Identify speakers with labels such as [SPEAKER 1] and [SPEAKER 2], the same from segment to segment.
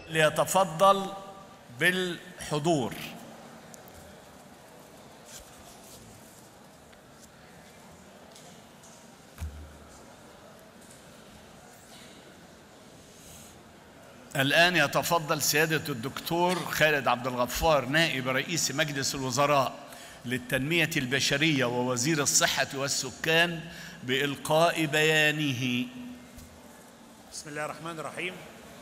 [SPEAKER 1] ليتفضل بالحضور. الآن يتفضل سيادة الدكتور خالد عبد الغفار نائب رئيس مجلس الوزراء للتنمية البشرية ووزير الصحة والسكان بإلقاء بيانه.
[SPEAKER 2] بسم الله الرحمن الرحيم.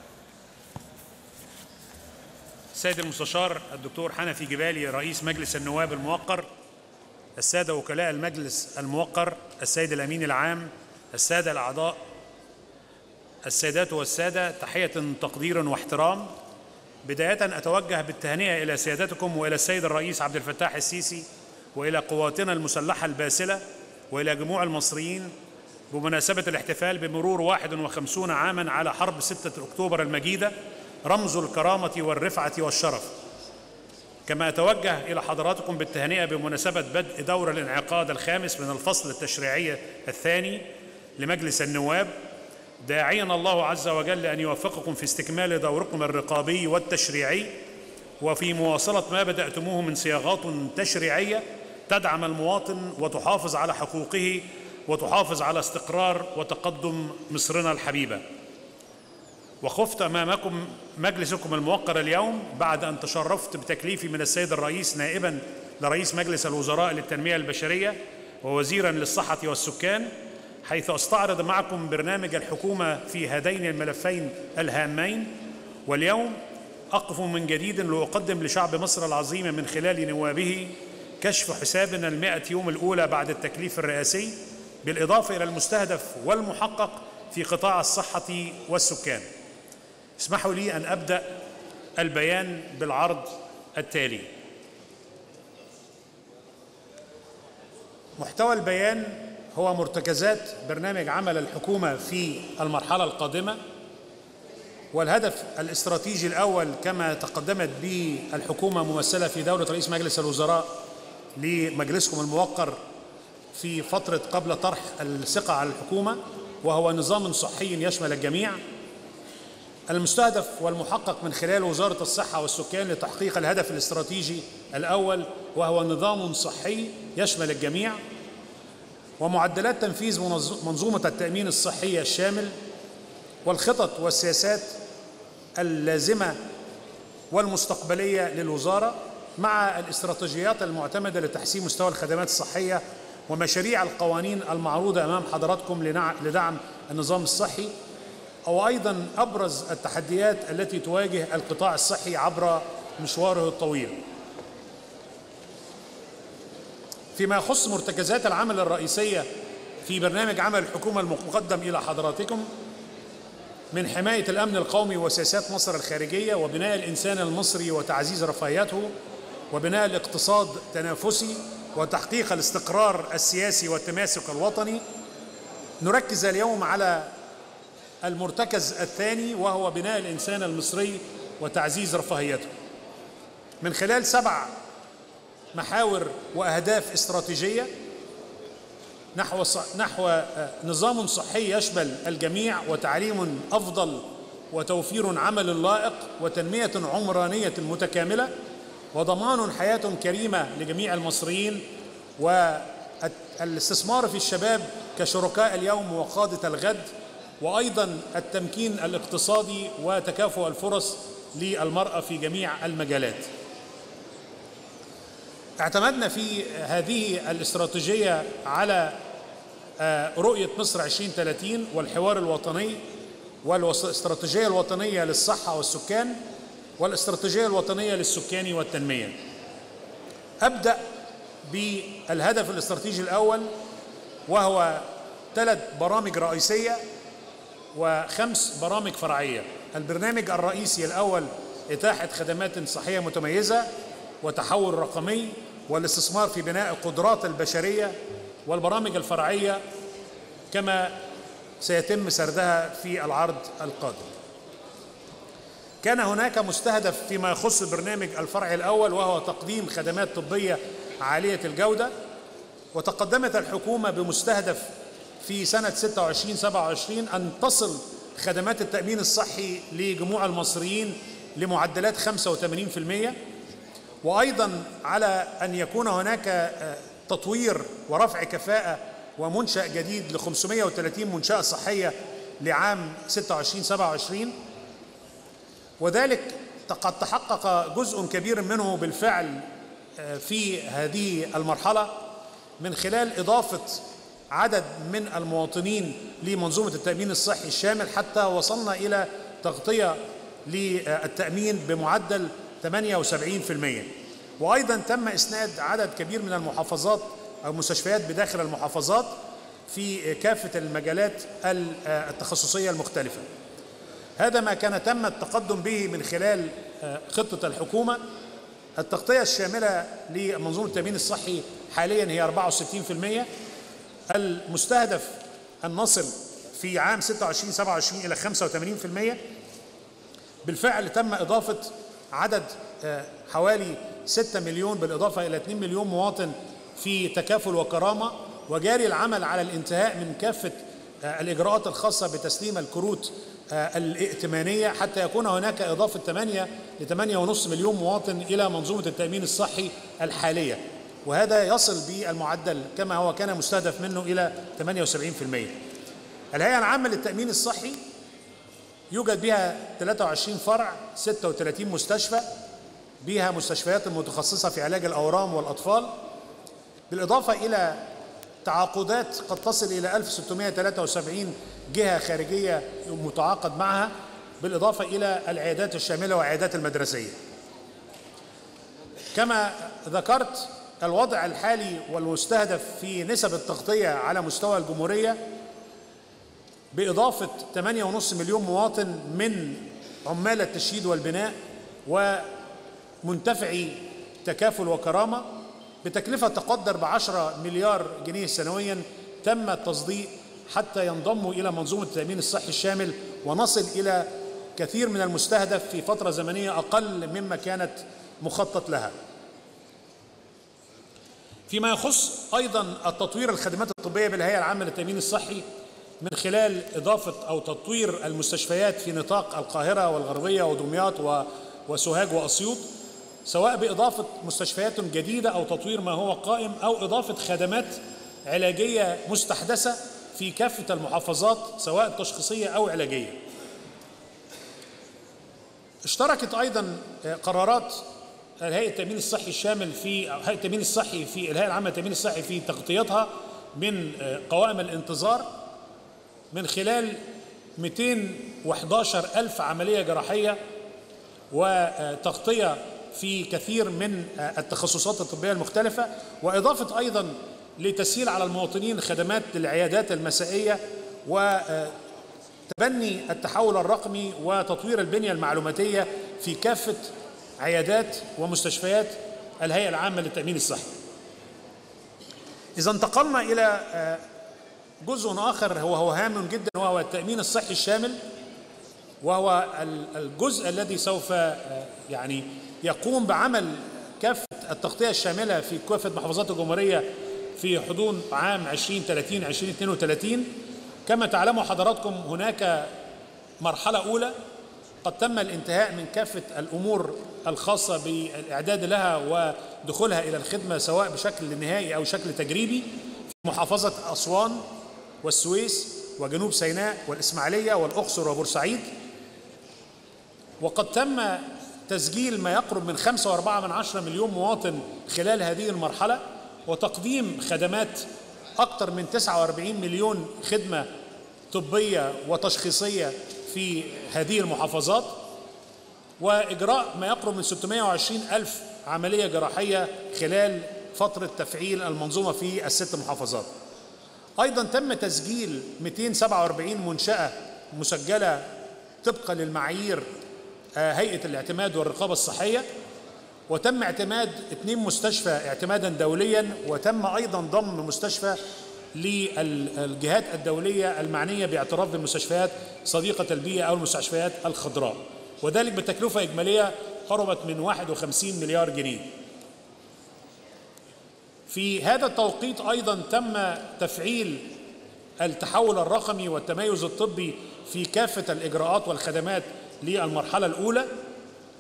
[SPEAKER 2] السيد المستشار الدكتور حنفي جبالي رئيس مجلس النواب الموقر، السادة وكلاء المجلس الموقر، السيد الأمين العام، السادة الأعضاء، السيدات والسادة، تحية تقدير واحترام. بداية أتوجه بالتهنئة إلى سيادتكم وإلى السيد الرئيس عبد الفتاح السيسي وإلى قواتنا المسلحة الباسلة وإلى جموع المصريين بمناسبة الاحتفال بمرور 51 عاما على حرب 6 أكتوبر المجيدة، رمز الكرامة والرفعة والشرف. كما أتوجه إلى حضراتكم بالتهنئة بمناسبة بدء دور الانعقاد الخامس من الفصل التشريعي الثاني لمجلس النواب، داعيا الله عز وجل أن يوفقكم في استكمال دوركم الرقابي والتشريعي وفي مواصلة ما بدأتموه من صياغات تشريعية تدعم المواطن وتحافظ على حقوقه وتحافظ على استقرار وتقدم مصرنا الحبيبة. وخفت أمامكم مجلسكم الموقر اليوم بعد أن تشرفت بتكليفي من السيد الرئيس نائبا لرئيس مجلس الوزراء للتنمية البشرية ووزيرا للصحة والسكان، حيث أستعرض معكم برنامج الحكومة في هذين الملفين الهامين. واليوم أقف من جديد لأقدم لشعب مصر العظيم من خلال نوابه كشف حسابنا 100 يوم الأولى بعد التكليف الرئاسي، بالإضافة إلى المستهدف والمحقق في قطاع الصحة والسكان. اسمحوا لي أن أبدأ البيان بالعرض التالي. محتوى البيان هو مرتكزات برنامج عمل الحكومة في المرحلة القادمة، والهدف الاستراتيجي الأول كما تقدمت به الحكومة ممثلة في دولة رئيس مجلس الوزراء لمجلسكم الموقر في فترة قبل طرح الثقة على الحكومة، وهو نظام صحي يشمل الجميع. المستهدف والمحقق من خلال وزارة الصحة والسكان لتحقيق الهدف الاستراتيجي الأول، وهو نظام صحي يشمل الجميع، ومعدلات تنفيذ منظومة التأمين الصحي الشامل، والخطط والسياسات اللازمة والمستقبلية للوزارة، مع الاستراتيجيات المعتمدة لتحسين مستوى الخدمات الصحية ومشاريع القوانين المعروضة أمام حضراتكم لدعم النظام الصحي، أو أيضا أبرز التحديات التي تواجه القطاع الصحي عبر مشواره الطويل. فيما يخص مرتكزات العمل الرئيسية في برنامج عمل الحكومة المقدم إلى حضراتكم، من حماية الأمن القومي وسياسات مصر الخارجية، وبناء الإنسان المصري وتعزيز رفاهيته، وبناء الاقتصاد التنافسي، وتحقيق الاستقرار السياسي والتماسك الوطني، نركز اليوم على المرتكز الثاني، وهو بناء الإنسان المصري وتعزيز رفاهيته، من خلال 7 محاور وأهداف استراتيجية نحو نظام صحي يشمل الجميع، وتعليم أفضل، وتوفير عمل لائق، وتنمية عمرانية متكاملة، وضمان حياة كريمة لجميع المصريين، والاستثمار في الشباب كشركاء اليوم وقادة الغد، وأيضا التمكين الاقتصادي وتكافؤ الفرص للمرأة في جميع المجالات. اعتمدنا في هذه الاستراتيجية على رؤية مصر 2030 والحوار الوطني والاستراتيجية الوطنية للصحة والسكان والاستراتيجية الوطنية للسكان والتنمية. أبدأ بالهدف الاستراتيجي الأول، وهو 3 برامج رئيسية و5 برامج فرعية. البرنامج الرئيسي الأول إتاحة خدمات صحية متميزة وتحول رقمي والاستثمار في بناء القدرات البشرية، والبرامج الفرعية كما سيتم سردها في العرض القادم. كان هناك مستهدف فيما يخص البرنامج الفرعي الأول، وهو تقديم خدمات طبية عالية الجودة، وتقدمت الحكومة بمستهدف في سنة 26-27 أن تصل خدمات التأمين الصحي لجموع المصريين لمعدلات 85%، وأيضا على أن يكون هناك تطوير ورفع كفاءة ومنشأ جديد ل 530 منشأة صحية لعام 26-27، وذلك قد تحقق جزء كبير منه بالفعل في هذه المرحلة من خلال إضافة عدد من المواطنين لمنظومة التأمين الصحي الشامل، حتى وصلنا إلى تغطية للتأمين بمعدل 78%. وأيضا تم إسناد عدد كبير من المحافظات أو المستشفيات بداخل المحافظات في كافة المجالات التخصصية المختلفة. هذا ما كان تم التقدم به من خلال خطة الحكومة. التغطية الشاملة لمنظومة التأمين الصحي حاليا هي 64%. المستهدف أن نصل في عام 26-27 إلى 85%. بالفعل تم إضافة عدد حوالي 6 مليون بالإضافة إلى 2 مليون مواطن في تكافل وكرامة، وجاري العمل على الانتهاء من كافة الإجراءات الخاصة بتسليم الكروت الائتمانية، حتى يكون هناك إضافة 8 ل 8.5 مليون مواطن إلى منظومة التأمين الصحي الحالية، وهذا يصل بالمعدل كما هو كان مستهدف منه إلى 78%. الهيئة العامة للتأمين الصحي يوجد بها 23 فرع، 36 مستشفى، بها مستشفيات المتخصصة في علاج الأورام والأطفال، بالإضافة إلى تعاقدات قد تصل إلى 1673 جهة خارجية متعاقد معها، بالإضافة إلى العيادات الشاملة والعيادات المدرسية. كما ذكرت، الوضع الحالي والمستهدف في نسب التغطية على مستوى الجمهورية بإضافة 8.5 مليون مواطن من عمال التشييد والبناء ومنتفعي تكافل وكرامة بتكلفة تقدر ب10 مليار جنيه سنويا، تم التصديق حتى ينضموا إلى منظومة التأمين الصحي الشامل ونصل إلى كثير من المستهدف في فترة زمنية أقل مما كانت مخطط لها. فيما يخص أيضا التطوير الخدمات الطبية بالهيئة العامة للتأمين الصحي من خلال إضافة أو تطوير المستشفيات في نطاق القاهرة والغربية ودمياط وسوهاج وأسيوط، سواء بإضافة مستشفيات جديدة أو تطوير ما هو قائم أو إضافة خدمات علاجية مستحدثة في كافة المحافظات سواء تشخيصية أو علاجية. اشتركت أيضا قرارات الهيئة التأمين الصحي الشامل في هيئة التأمين الصحي في الهيئة العامة للتأمين الصحي في تغطيتها من قوائم الانتظار من خلال 211 ألف عملية جراحية وتغطية في كثير من التخصصات الطبية المختلفة، وإضافة أيضا لتسهيل على المواطنين خدمات للعيادات المسائية وتبني التحول الرقمي وتطوير البنية المعلوماتية في كافة عيادات ومستشفيات الهيئة العامة للتأمين الصحي. إذا انتقلنا إلى جزء آخر وهو هام جدا، وهو التأمين الصحي الشامل، وهو الجزء الذي سوف يقوم بعمل كافة التغطية الشاملة في كافة محافظات الجمهورية في حدود عام 2030-2032. كما تعلموا حضراتكم هناك مرحلة أولى قد تم الانتهاء من كافة الأمور الخاصة بالإعداد لها ودخولها إلى الخدمة سواء بشكل نهائي أو شكل تجريبي في محافظة أسوان والسويس وجنوب سيناء والإسماعيلية والأقصر وبورسعيد، وقد تم تسجيل ما يقرب من 5.4 مليون مواطن خلال هذه المرحلة، وتقديم خدمات أكثر من 49 مليون خدمة طبية وتشخيصية في هذه المحافظات، وإجراء ما يقرب من 620 ألف عملية جراحية خلال فترة تفعيل المنظومة في ال6 محافظات. أيضا تم تسجيل 247 منشأة مسجلة طبقا للمعايير هيئة الاعتماد والرقابة الصحية، وتم اعتماد 2 مستشفى اعتمادا دوليا، وتم أيضا ضم مستشفى للجهات الدولية المعنية باعتراف بالمستشفيات صديقة البيئة أو المستشفيات الخضراء، وذلك بتكلفة إجمالية قربت من 51 مليار جنيه. في هذا التوقيت أيضا تم تفعيل التحول الرقمي والتميز الطبي في كافة الإجراءات والخدمات للمرحلة الأولى،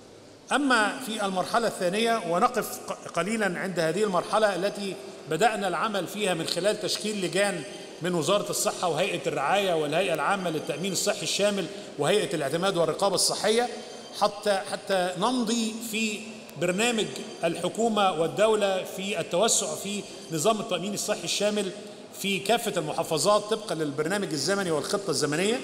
[SPEAKER 2] أما في المرحلة الثانية، ونقف قليلا عند هذه المرحلة التي بدأنا العمل فيها من خلال تشكيل لجان من وزارة الصحة وهيئة الرعاية والهيئة العامة للتأمين الصحي الشامل وهيئة الاعتماد والرقابة الصحية، حتى نمضي في برنامج الحكومة والدولة في التوسع في نظام التأمين الصحي الشامل في كافة المحافظات طبقا للبرنامج الزمني والخطة الزمنية.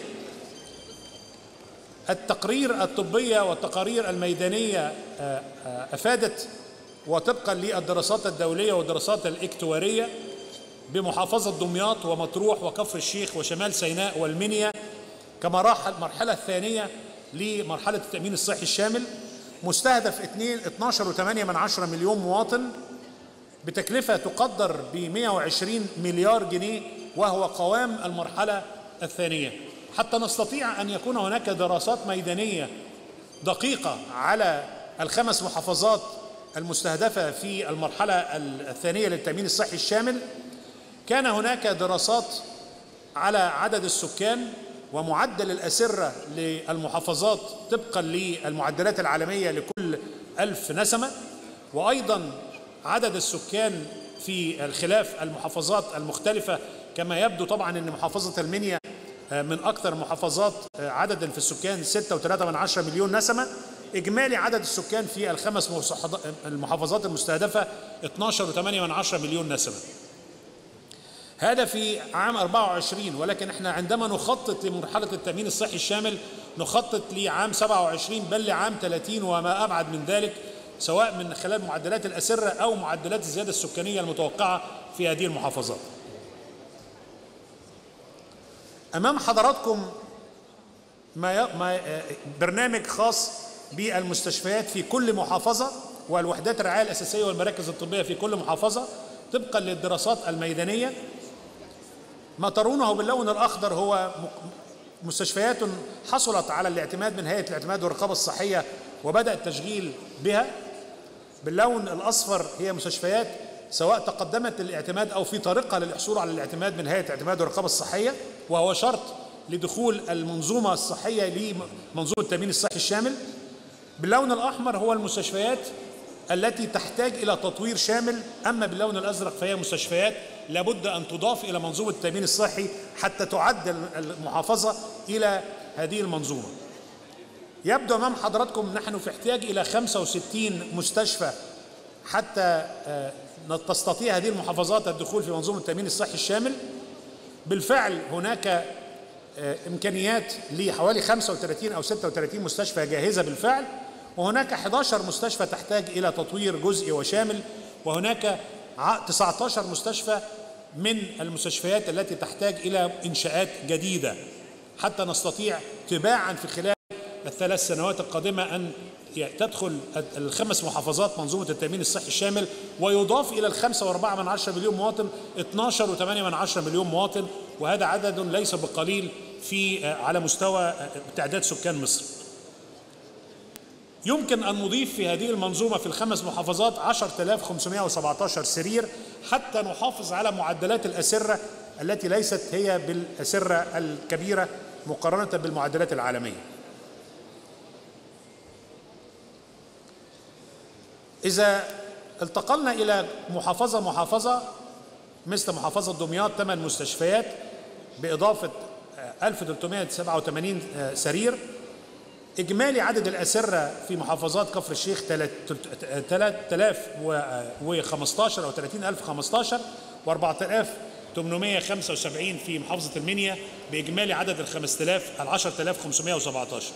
[SPEAKER 2] التقرير الطبية والتقارير الميدانية أفادت، وطبقا للدراسات الدولية والدراسات الاكتوارية، بمحافظة دمياط ومطروح وكفر الشيخ وشمال سيناء والمنيا كمراحل المرحلة الثانية لمرحلة التأمين الصحي الشامل، مستهدف 12.8 مليون مواطن بتكلفة تقدر ب 120 مليار جنيه، وهو قوام المرحلة الثانية. حتى نستطيع أن يكون هناك دراسات ميدانية دقيقة على الخمس محافظات المستهدفة في المرحلة الثانية للتأمين الصحي الشامل، كان هناك دراسات على عدد السكان ومعدل الأسرة للمحافظات طبقا للمعدلات العالمية لكل 1000 نسمة، وأيضا عدد السكان في الخلاف المحافظات المختلفة، كما يبدو طبعا أن محافظة المنيا من أكثر المحافظات عددا في السكان 6.3 مليون نسمة. إجمالي عدد السكان في الخمس المحافظات المستهدفة 12.8 مليون نسمة. هذا في عام 24، ولكن احنا عندما نخطط لمرحلة التأمين الصحي الشامل نخطط لعام 27 بل لعام 30 وما أبعد من ذلك، سواء من خلال معدلات الأسرة أو معدلات الزيادة السكانية المتوقعة في هذه المحافظات. أمام حضراتكم برنامج خاص بالمستشفيات في كل محافظة والوحدات الرعاية الأساسية والمراكز الطبية في كل محافظة طبقا للدراسات الميدانية. ما ترونه باللون الأخضر هو مستشفيات حصلت على الاعتماد من هيئة الاعتماد والرقابة الصحية وبدأ التشغيل بها. باللون الأصفر هي مستشفيات سواء تقدمت للاعتماد أو في طريقها للحصول على الاعتماد من هيئة الاعتماد والرقابة الصحية، وهو شرط لدخول المنظومة الصحية لمنظومة التأمين الصحي الشامل. باللون الأحمر هو المستشفيات التي تحتاج إلى تطوير شامل، أما باللون الأزرق فهي مستشفيات لابد أن تضاف إلى منظومة التأمين الصحي حتى تعد المحافظة إلى هذه المنظومة. يبدو أمام حضراتكم نحن في احتياج إلى 65 مستشفى حتى تستطيع هذه المحافظات الدخول في منظومة التأمين الصحي الشامل. بالفعل هناك إمكانيات لحوالي 35 أو 36 مستشفى جاهزة بالفعل، وهناك 11 مستشفى تحتاج إلى تطوير جزئي وشامل، وهناك 19 مستشفى من المستشفيات التي تحتاج إلى إنشاءات جديدة حتى نستطيع تباعا في خلال ال3 سنوات القادمة أن تدخل الخمس محافظات منظومة التأمين الصحي الشامل، ويضاف إلى 5.4 مليون مواطن 12.8 مليون مواطن، وهذا عدد ليس بقليل على مستوى تعداد سكان مصر. يمكن أن نضيف في هذه المنظومة في الخمس محافظات 10,517 سرير حتى نحافظ على معدلات الأسرة التي ليست هي بالأسرة الكبيرة مقارنة بالمعدلات العالمية. إذا التقلنا إلى محافظة مثل محافظة دمياط 8 مستشفيات بإضافة 1387 سرير، إجمالي عدد الأسرة في محافظات كفر الشيخ 3015 أو 30,015 و4875 في محافظة المنيا، بإجمالي عدد 10,517.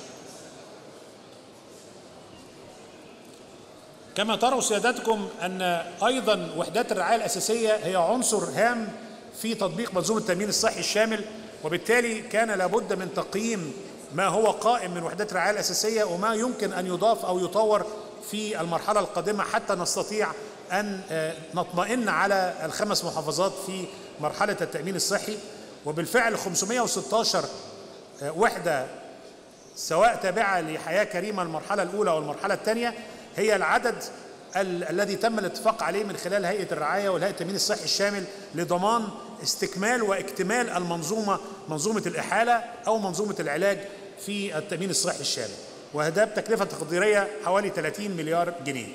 [SPEAKER 2] كما تروا سيادتكم أن أيضا وحدات الرعاية الأساسية هي عنصر هام في تطبيق منظومة التأمين الصحي الشامل، وبالتالي كان لابد من تقييم ما هو قائم من وحدات الرعاية الأساسية وما يمكن أن يضاف أو يطور في المرحلة القادمة حتى نستطيع أن نطمئن على الخمس محافظات في مرحلة التأمين الصحي. وبالفعل 516 وحدة سواء تابعة لحياة كريمة المرحلة الأولى والمرحلة الثانية هي العدد الذي تم الاتفاق عليه من خلال هيئة الرعاية والهيئة التأمين الصحي الشامل لضمان استكمال واكتمال منظومة الإحالة أو منظومة العلاج في التأمين الصحي الشامل. وده بتكلفة تقديرية حوالي 30 مليار جنيه.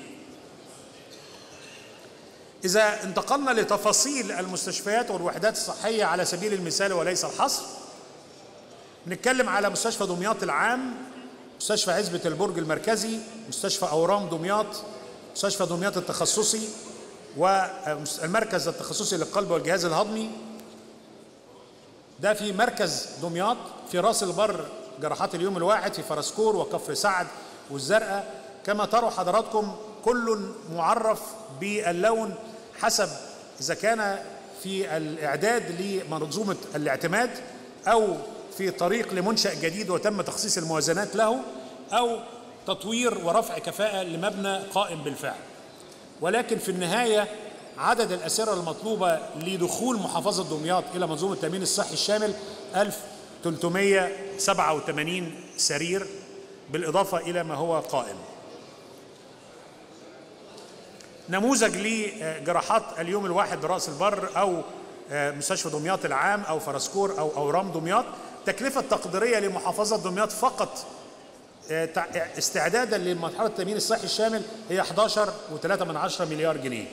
[SPEAKER 2] إذا انتقلنا لتفاصيل المستشفيات والوحدات الصحية على سبيل المثال وليس الحصر، نتكلم على مستشفى دمياط العام، مستشفى عزبة البرج المركزي، مستشفى أورام دمياط، مستشفى دمياط التخصصي، والمركز التخصصي للقلب والجهاز الهضمي. ده في مركز دمياط. في راس البر جراحات اليوم الواحد، في فرسكور وكفر سعد والزرقاء. كما تروا حضراتكم كل معرف باللون حسب إذا كان في الإعداد لمنظومة الاعتماد أو في طريق لمنشأ جديد وتم تخصيص الموازنات له، أو تطوير ورفع كفاءة لمبنى قائم بالفعل. ولكن في النهاية عدد الأسرة المطلوبة لدخول محافظة دمياط إلى منظومة التأمين الصحي الشامل 1387 سرير، بالإضافة إلى ما هو قائم. نموذج لجراحات اليوم الواحد برأس البر أو مستشفى دمياط العام أو فرسكور أو أورام دمياط. تكلفة تقديرية لمحافظة دمياط فقط استعدادا لمرحلة التأمين الصحي الشامل هي 11.3 مليار جنيه.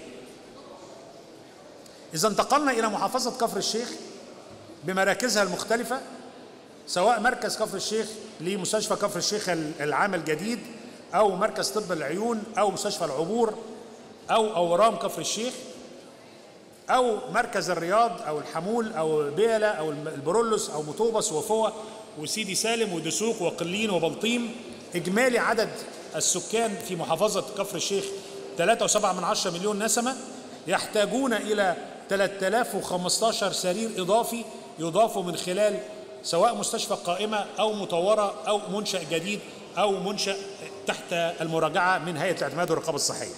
[SPEAKER 2] إذا انتقلنا إلى محافظة كفر الشيخ بمراكزها المختلفة، سواء مركز كفر الشيخ لمستشفى كفر الشيخ العام الجديد، أو مركز طب العيون، أو مستشفى العبور، أو أورام كفر الشيخ، أو مركز الرياض، أو الحمول، أو بيلة، أو البرولوس، أو مطوبس وفوة وسيدي سالم ودسوق وقلين وبلطيم. إجمالي عدد السكان في محافظة كفر الشيخ 3.7 مليون نسمة، يحتاجون إلى 3015 سرير إضافي يضافوا من خلال سواء مستشفى قائمة أو مطورة أو منشأ جديد أو منشأ تحت المراجعة من هيئة الاعتماد والرقابة الصحية.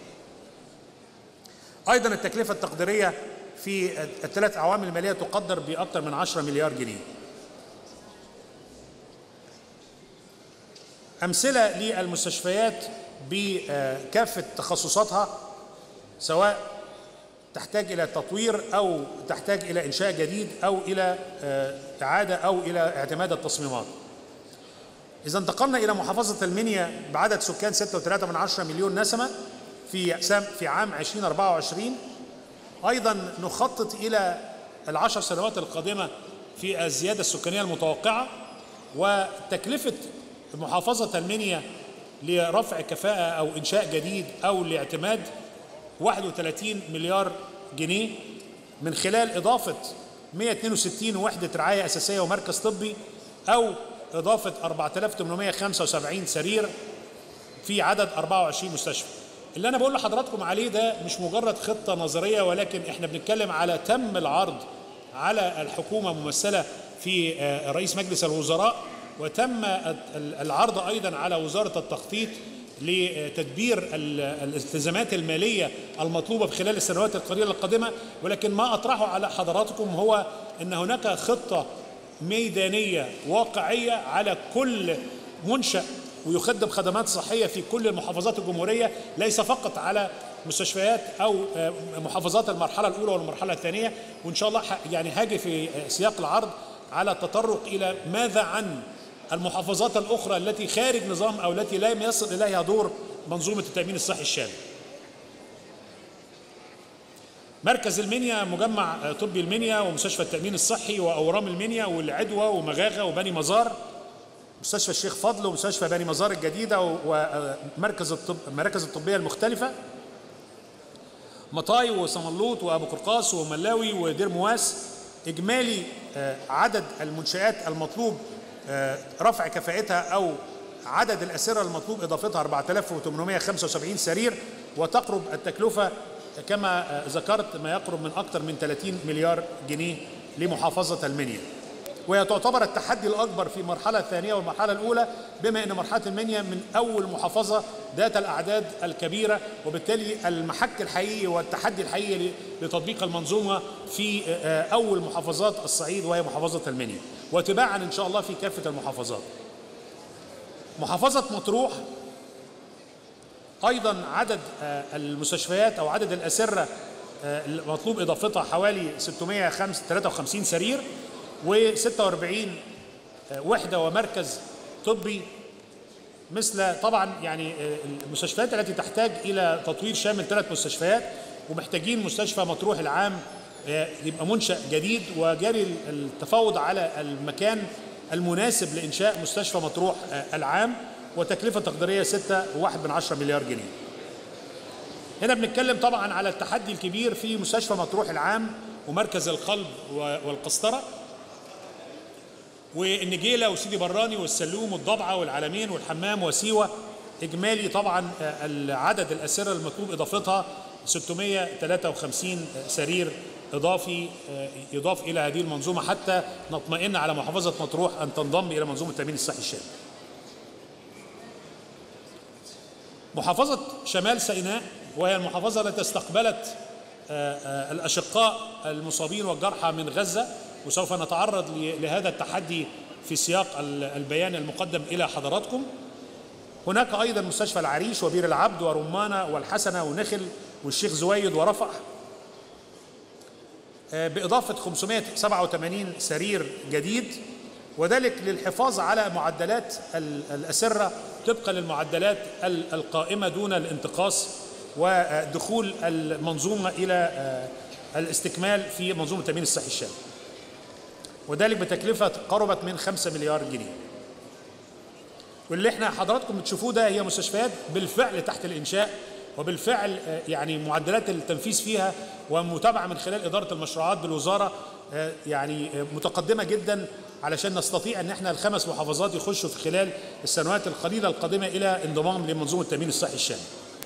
[SPEAKER 2] أيضا التكلفة التقديرية في الثلاث أعوام المالية تقدر بأكثر من 10 مليار جنيه. أمثلة للمستشفيات بكافة تخصصاتها، سواء تحتاج إلى تطوير أو تحتاج إلى إنشاء جديد أو إلى إعادة أو إلى اعتماد التصميمات. إذا انتقلنا إلى محافظة المنيا بعدد سكان 6.3 مليون نسمة في عام 2024، أيضا نخطط إلى ال10 سنوات القادمة في الزيادة السكانية المتوقعة. وتكلفة محافظة المنيا لرفع كفاءة أو إنشاء جديد أو لاعتماد 31 مليار جنيه، من خلال إضافة 162 وحدة رعاية أساسية ومركز طبي، أو إضافة 4875 سرير في عدد 24 مستشفى. اللي أنا بقول لحضراتكم عليه ده مش مجرد خطة نظرية، ولكن إحنا بنتكلم على تم العرض على الحكومة ممثلة في رئيس مجلس الوزراء، وتم العرض أيضا على وزارة التخطيط لتدبير الالتزامات المالية المطلوبة خلال السنوات القليلة القادمة. ولكن ما أطرحه على حضراتكم هو أن هناك خطة ميدانية واقعية على كل منشأ ويخدم خدمات صحية في كل محافظات الجمهورية، ليس فقط على مستشفيات أو محافظات المرحلة الأولى والمرحلة الثانية. وإن شاء الله يعني هاجي في سياق العرض على التطرق إلى ماذا عن المحافظات الأخرى التي خارج نظام أو التي لا يصل إليها دور منظومة التأمين الصحي الشامل. مركز المنيا، مجمع طبي المنيا ومستشفى التأمين الصحي وأورام المنيا والعدوى ومغاغة وبني مزار، مستشفى الشيخ فضل ومستشفى بني مزار الجديدة ومراكز الطبية المختلفة، مطاي وصملوط وأبو قرقاس وملاوي ودير مواس. إجمالي عدد المنشآت المطلوب رفع كفاءتها أو عدد الأسرة المطلوب إضافتها 4875 سرير، وتقرب التكلفة كما ذكرت ما يقرب من أكثر من 30 مليار جنيه لمحافظة المنيا. وهي تعتبر التحدي الأكبر في المرحلة الثانية والمرحلة الأولى، بما أن مرحلة المنيا من أول محافظة ذات الأعداد الكبيرة، وبالتالي المحك الحقيقي والتحدي الحقيقي لتطبيق المنظومة في أول محافظات الصعيد وهي محافظة المنيا، وتباعا إن شاء الله في كافة المحافظات. محافظة مطروح أيضا عدد المستشفيات أو عدد الأسرة المطلوب إضافتها حوالي 653 سرير و46 وحدة ومركز طبي مثل طبعا يعني المستشفيات التي تحتاج إلى تطوير شامل 3 مستشفيات، ومحتاجين مستشفى مطروح العام يبقى منشأ جديد، وجاري التفاوض على المكان المناسب لإنشاء مستشفى مطروح العام، وتكلفة تقديرية 6.1 مليار جنيه. هنا بنتكلم طبعا على التحدي الكبير في مستشفى مطروح العام ومركز القلب والقسطرة والنجيلة وسيدي براني والسلوم والضبعة والعلمين والحمام وسيوة. إجمالي طبعا عدد الأسرة المطلوب إضافتها 653 سرير إضافي يضاف إلى هذه المنظومة حتى نطمئن على محافظة مطروح أن تنضم إلى منظومة التأمين الصحي الشامل. محافظة شمال سيناء وهي المحافظة التي استقبلت الأشقاء المصابين والجرحى من غزة، وسوف نتعرض لهذا التحدي في سياق البيان المقدم إلى حضراتكم. هناك أيضا مستشفى العريش وبير العبد ورمانة والحسنة ونخل والشيخ زويد ورفح، بإضافة 587 سرير جديد، وذلك للحفاظ على معدلات الأسرة طبقا للمعدلات القائمة دون الانتقاص، ودخول المنظومة إلى الاستكمال في منظومة التأمين الصحي الشامل، وذلك بتكلفة قربت من 5 مليار جنيه. واللي احنا حضراتكم بتشوفوه ده هي مستشفيات بالفعل تحت الإنشاء، وبالفعل يعني معدلات التنفيذ فيها ومتابعة من خلال إدارة المشروعات بالوزارة يعني متقدمة جدا، علشان نستطيع ان احنا ال5 محافظات يخشوا في خلال السنوات القليلة القادمة إلى انضمام لمنظومة التأمين الصحي الشامل.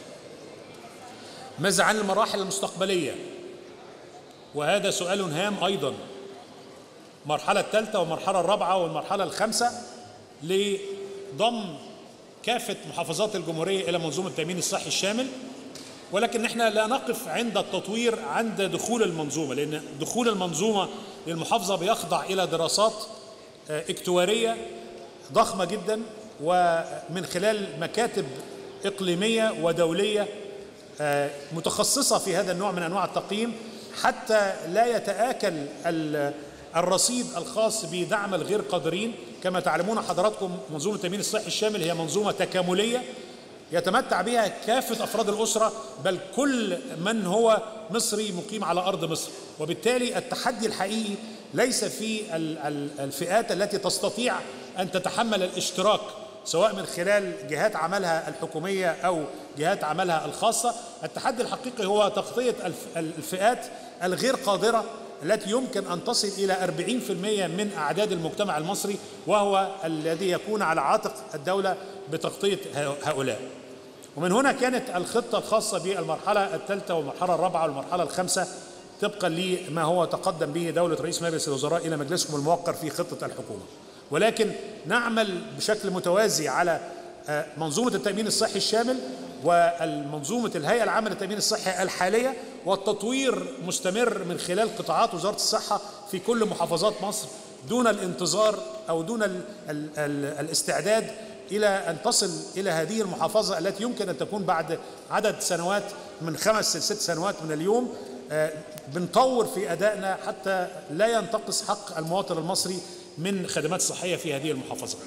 [SPEAKER 2] ماذا عن المراحل المستقبلية؟ وهذا سؤال هام أيضا. المرحلة الثالثة والمرحلة الرابعة والمرحلة الخامسة لضم كافة محافظات الجمهورية إلى منظومة التأمين الصحي الشامل، ولكن احنا لا نقف عند التطوير عند دخول المنظومة، لأن دخول المنظومة للمحافظة بيخضع إلى دراسات اكتوارية ضخمة جدا، ومن خلال مكاتب إقليمية ودولية متخصصة في هذا النوع من أنواع التقييم، حتى لا يتآكل الرصيد الخاص بدعم الغير قادرين. كما تعلمون حضراتكم منظومة التأمين الصحي الشامل هي منظومة تكاملية يتمتع بها كافة أفراد الأسرة، بل كل من هو مصري مقيم على أرض مصر، وبالتالي التحدي الحقيقي ليس في الفئات التي تستطيع أن تتحمل الاشتراك سواء من خلال جهات عملها الحكومية أو جهات عملها الخاصة. التحدي الحقيقي هو تغطية الفئات الغير قادرة التي يمكن أن تصل إلى 40% من أعداد المجتمع المصري، وهو الذي يكون على عاتق الدولة بتغطية هؤلاء. ومن هنا كانت الخطة الخاصة بالمرحلة الثالثة والمرحلة الرابعة والمرحلة الخامسة طبقا لما هو تقدم به دولة رئيس مجلس الوزراء إلى مجلسكم الموقر في خطة الحكومة. ولكن نعمل بشكل متوازي على منظومة التأمين الصحي الشامل والمنظومة الهيئة العامة للتأمين الصحي الحالية، والتطوير مستمر من خلال قطاعات وزارة الصحة في كل محافظات مصر، دون الانتظار أو دون الاستعداد إلى أن تصل إلى هذه المحافظة التي يمكن أن تكون بعد عدد سنوات من 5 ل 6 سنوات من اليوم. بنطور في أدائنا حتى لا ينتقص حق المواطن المصري من خدمات صحية في هذه المحافظة.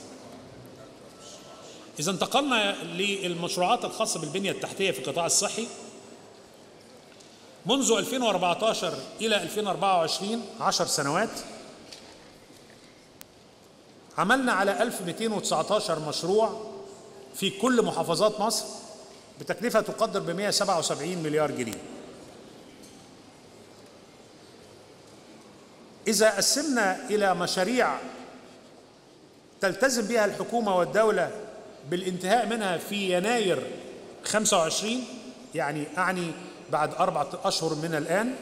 [SPEAKER 2] إذا انتقلنا للمشروعات الخاصة بالبنية التحتية في القطاع الصحي، منذ 2014 إلى 2024 10 سنوات عملنا على 1219 مشروع في كل محافظات مصر بتكلفة تقدر ب 177 مليار جنيه. إذا قسمنا إلى مشاريع تلتزم بها الحكومة والدولة بالانتهاء منها في يناير 25، يعني أعني بعد 4 أشهر من الآن،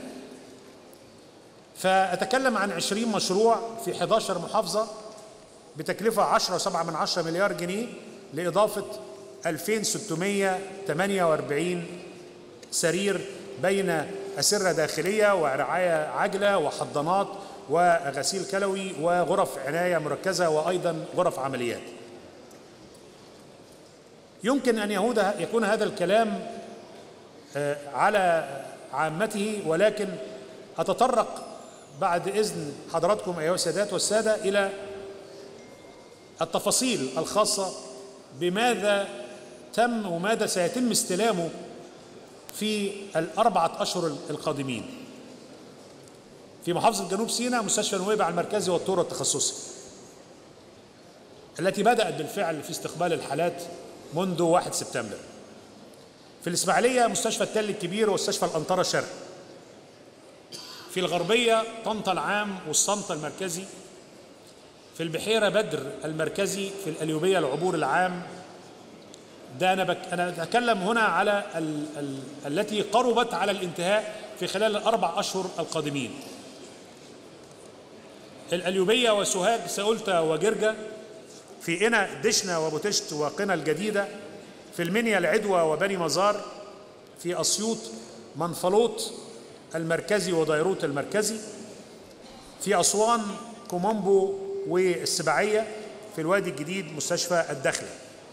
[SPEAKER 2] فأتكلم عن 20 مشروع في 11 محافظة بتكلفة 10.7 مليار جنيه، لإضافة 2648 سرير بين أسرة داخلية ورعاية عاجلة وحضانات وغسيل كلوي وغرف عناية مركزة وأيضا غرف عمليات. يمكن أن يكون هذا الكلام على عامته، ولكن أتطرق بعد إذن حضراتكم أيها السادات والسادة إلى التفاصيل الخاصة بماذا تم وماذا سيتم استلامه في ال4 أشهر القادمين. في محافظة جنوب سيناء مستشفى نويبع المركزي والطور التخصصي التي بدأت بالفعل في استقبال الحالات منذ 1 سبتمبر. في الإسماعيلية مستشفى التل الكبير ومستشفى الأنطرة الشرق. في الغربية طنطا العام والصنطة المركزي. في البحيرة بدر المركزي. في القليوبية العبور العام. ده أنا أتكلم هنا على التي قربت على الانتهاء في خلال ال4 أشهر القادمين. القليوبية وسوهاج سألتة وجرجة. في قنا دشنا وبوتشت وقنا الجديدة. في المنيا العدوى وبني مزار. في أسيوط منفلوط المركزي وديروت المركزي. في أسوان كومومبو والسباعية. في الوادي الجديد مستشفى الداخلة.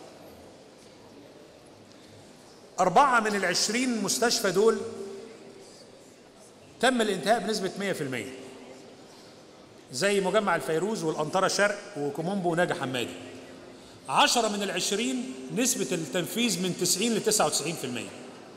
[SPEAKER 2] 4 من 20 مستشفى دول تم الانتهاء بنسبة 100%، زي مجمع الفيروز والأنطرة شرق وكومومبو وناجي حمادي. 10 من 20 نسبة التنفيذ من 90 ل 99%،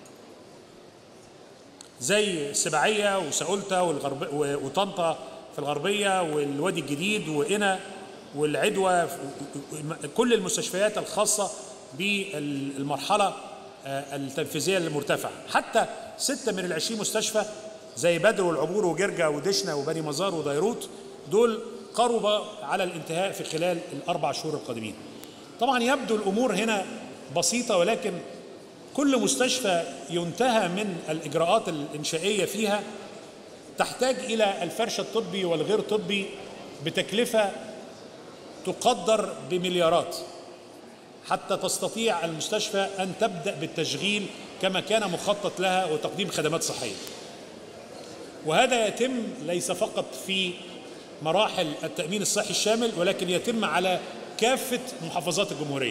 [SPEAKER 2] زي السباعية وسألتة وطنطا في الغربية والوادي الجديد وقنا والعدوى، كل المستشفيات الخاصة بالمرحلة التنفيذية المرتفعة. حتى 6 من 20 مستشفى زي بدر والعبور وجرجة ودشنا وبني مزار وديروت دول قرب على الانتهاء في خلال ال4 شهور القادمين. طبعا يبدو الأمور هنا بسيطة، ولكن كل مستشفى ينتهى من الإجراءات الإنشائية فيها تحتاج إلى الفرش الطبي والغير طبي بتكلفة تقدر بمليارات حتى تستطيع المستشفى أن تبدأ بالتشغيل كما كان مخطط لها وتقديم خدمات صحية. وهذا يتم ليس فقط في مراحل التأمين الصحي الشامل، ولكن يتم على كافة محافظات الجمهورية.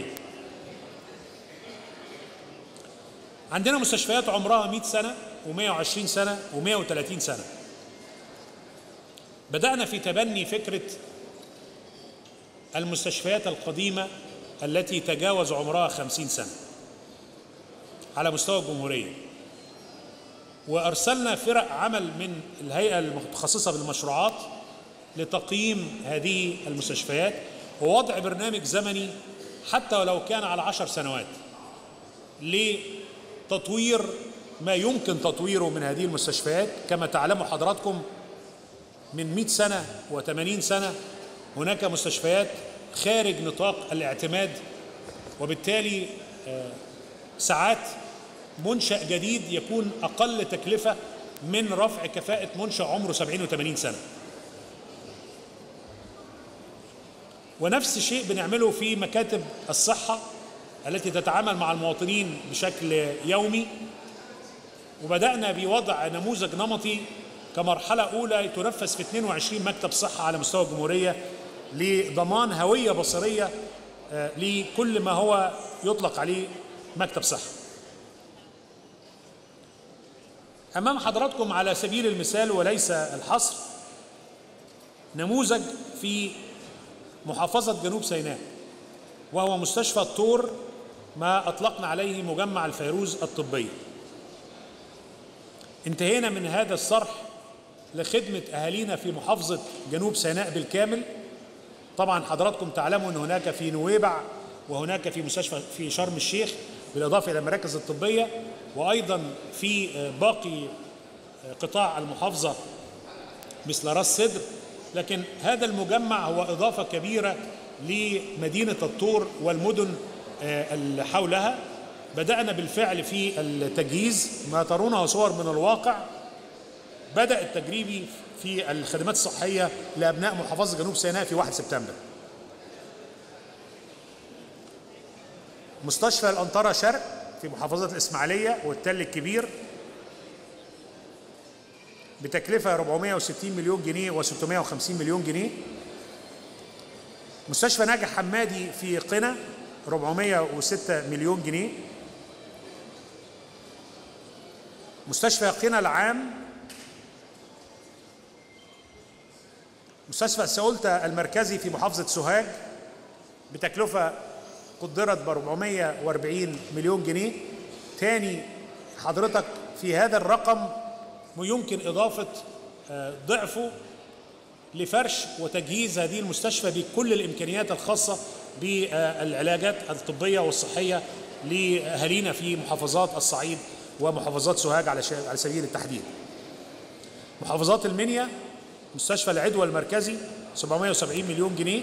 [SPEAKER 2] عندنا مستشفيات عمرها 100 سنة و120 سنة و130 سنة. بدأنا في تبني فكرة المستشفيات القديمة التي تجاوز عمرها 50 سنة على مستوى الجمهورية، وأرسلنا فرق عمل من الهيئة المتخصصة بالمشروعات لتقييم هذه المستشفيات ووضع برنامج زمني حتى ولو كان على 10 سنوات لتطوير ما يمكن تطويره من هذه المستشفيات. كما تعلموا حضراتكم من 100 سنة و80 سنة هناك مستشفيات خارج نطاق الاعتماد، وبالتالي ساعات منشأ جديد يكون أقل تكلفة من رفع كفاءة منشأ عمره 70 و80 سنة. ونفس الشيء بنعمله في مكاتب الصحة التي تتعامل مع المواطنين بشكل يومي، وبدأنا بوضع نموذج نمطي كمرحلة أولى تنفذ في 22 مكتب صحة على مستوى الجمهورية لضمان هوية بصرية لكل ما هو يطلق عليه مكتب صحة. أمام حضراتكم على سبيل المثال وليس الحصر نموذج في محافظة جنوب سيناء، وهو مستشفى الطور، ما أطلقنا عليه مجمع الفيروز الطبية. انتهينا من هذا الصرح لخدمة أهالينا في محافظة جنوب سيناء بالكامل. طبعا حضراتكم تعلموا أن هناك في نويبع وهناك في مستشفى في شرم الشيخ بالإضافة إلى المراكز الطبية، وأيضا في باقي قطاع المحافظة مثل راس سدر. لكن هذا المجمع هو إضافة كبيرة لمدينة الطور والمدن اللي حولها. بدأنا بالفعل في التجهيز، ما ترونه صور من الواقع. بدأ التجريبي في الخدمات الصحية لأبناء محافظة جنوب سيناء في 1 سبتمبر. مستشفى الأنطرة شرق في محافظة الإسماعيلية والتل الكبير بتكلفة 460 مليون جنيه و650 مليون جنيه. مستشفى ناجي حمادي في قنا 406 مليون جنيه. مستشفى قنا العام. مستشفى سألتة المركزي في محافظة سوهاج بتكلفة قدرت ب 440 مليون جنيه. تاني حضرتك في هذا الرقم يمكن إضافة ضعفه لفرش وتجهيز هذه المستشفى بكل الإمكانيات الخاصة بالعلاجات الطبية والصحية لأهالينا في محافظات الصعيد ومحافظات سوهاج على سبيل التحديد. محافظات المنيا مستشفى العدوى المركزي 770 مليون جنيه.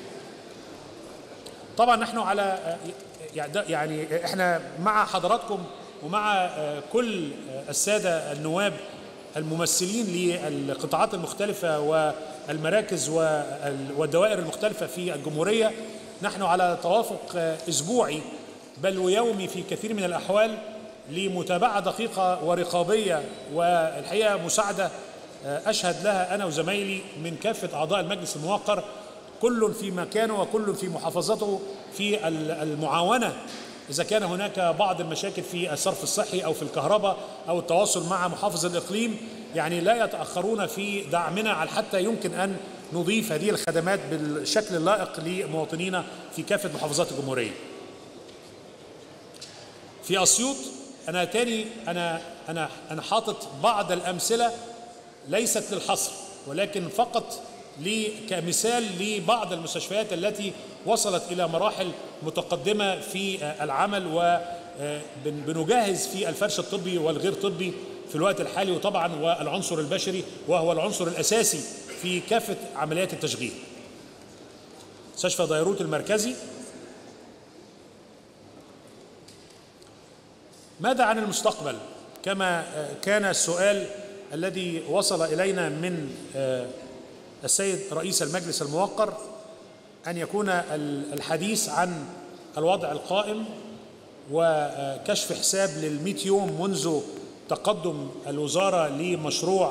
[SPEAKER 2] طبعا نحن على يعني احنا مع حضراتكم ومع كل السادة النواب الممثلين للقطاعات المختلفة والمراكز والدوائر المختلفة في الجمهورية، نحن على توافق أسبوعي بل ويومي في كثير من الأحوال لمتابعة دقيقة ورقابية، والحقيقة مساعدة أشهد لها أنا وزمايلي من كافة أعضاء المجلس الموقر، كل في مكانه وكل في محافظته، في المعاونة إذا كان هناك بعض المشاكل في الصرف الصحي أو في الكهرباء أو التواصل مع محافظ الإقليم. يعني لا يتأخرون في دعمنا حتى يمكن أن نضيف هذه الخدمات بالشكل اللائق لمواطنينا في كافة محافظات الجمهورية. في أسيوط أنا حاطط بعض الأمثلة ليست للحصر ولكن فقط كمثال لبعض المستشفيات التي وصلت إلى مراحل متقدمة في العمل، وبنجهز في الفرش الطبي والغير طبي في الوقت الحالي، وطبعا والعنصر البشري وهو العنصر الأساسي في كافة عمليات التشغيل. مستشفى ديروت المركزي. ماذا عن المستقبل؟ كما كان السؤال الذي وصل إلينا من السيد رئيس المجلس الموقر أن يكون الحديث عن الوضع القائم وكشف حساب لل100 يوم منذ تقدم الوزارة لمشروع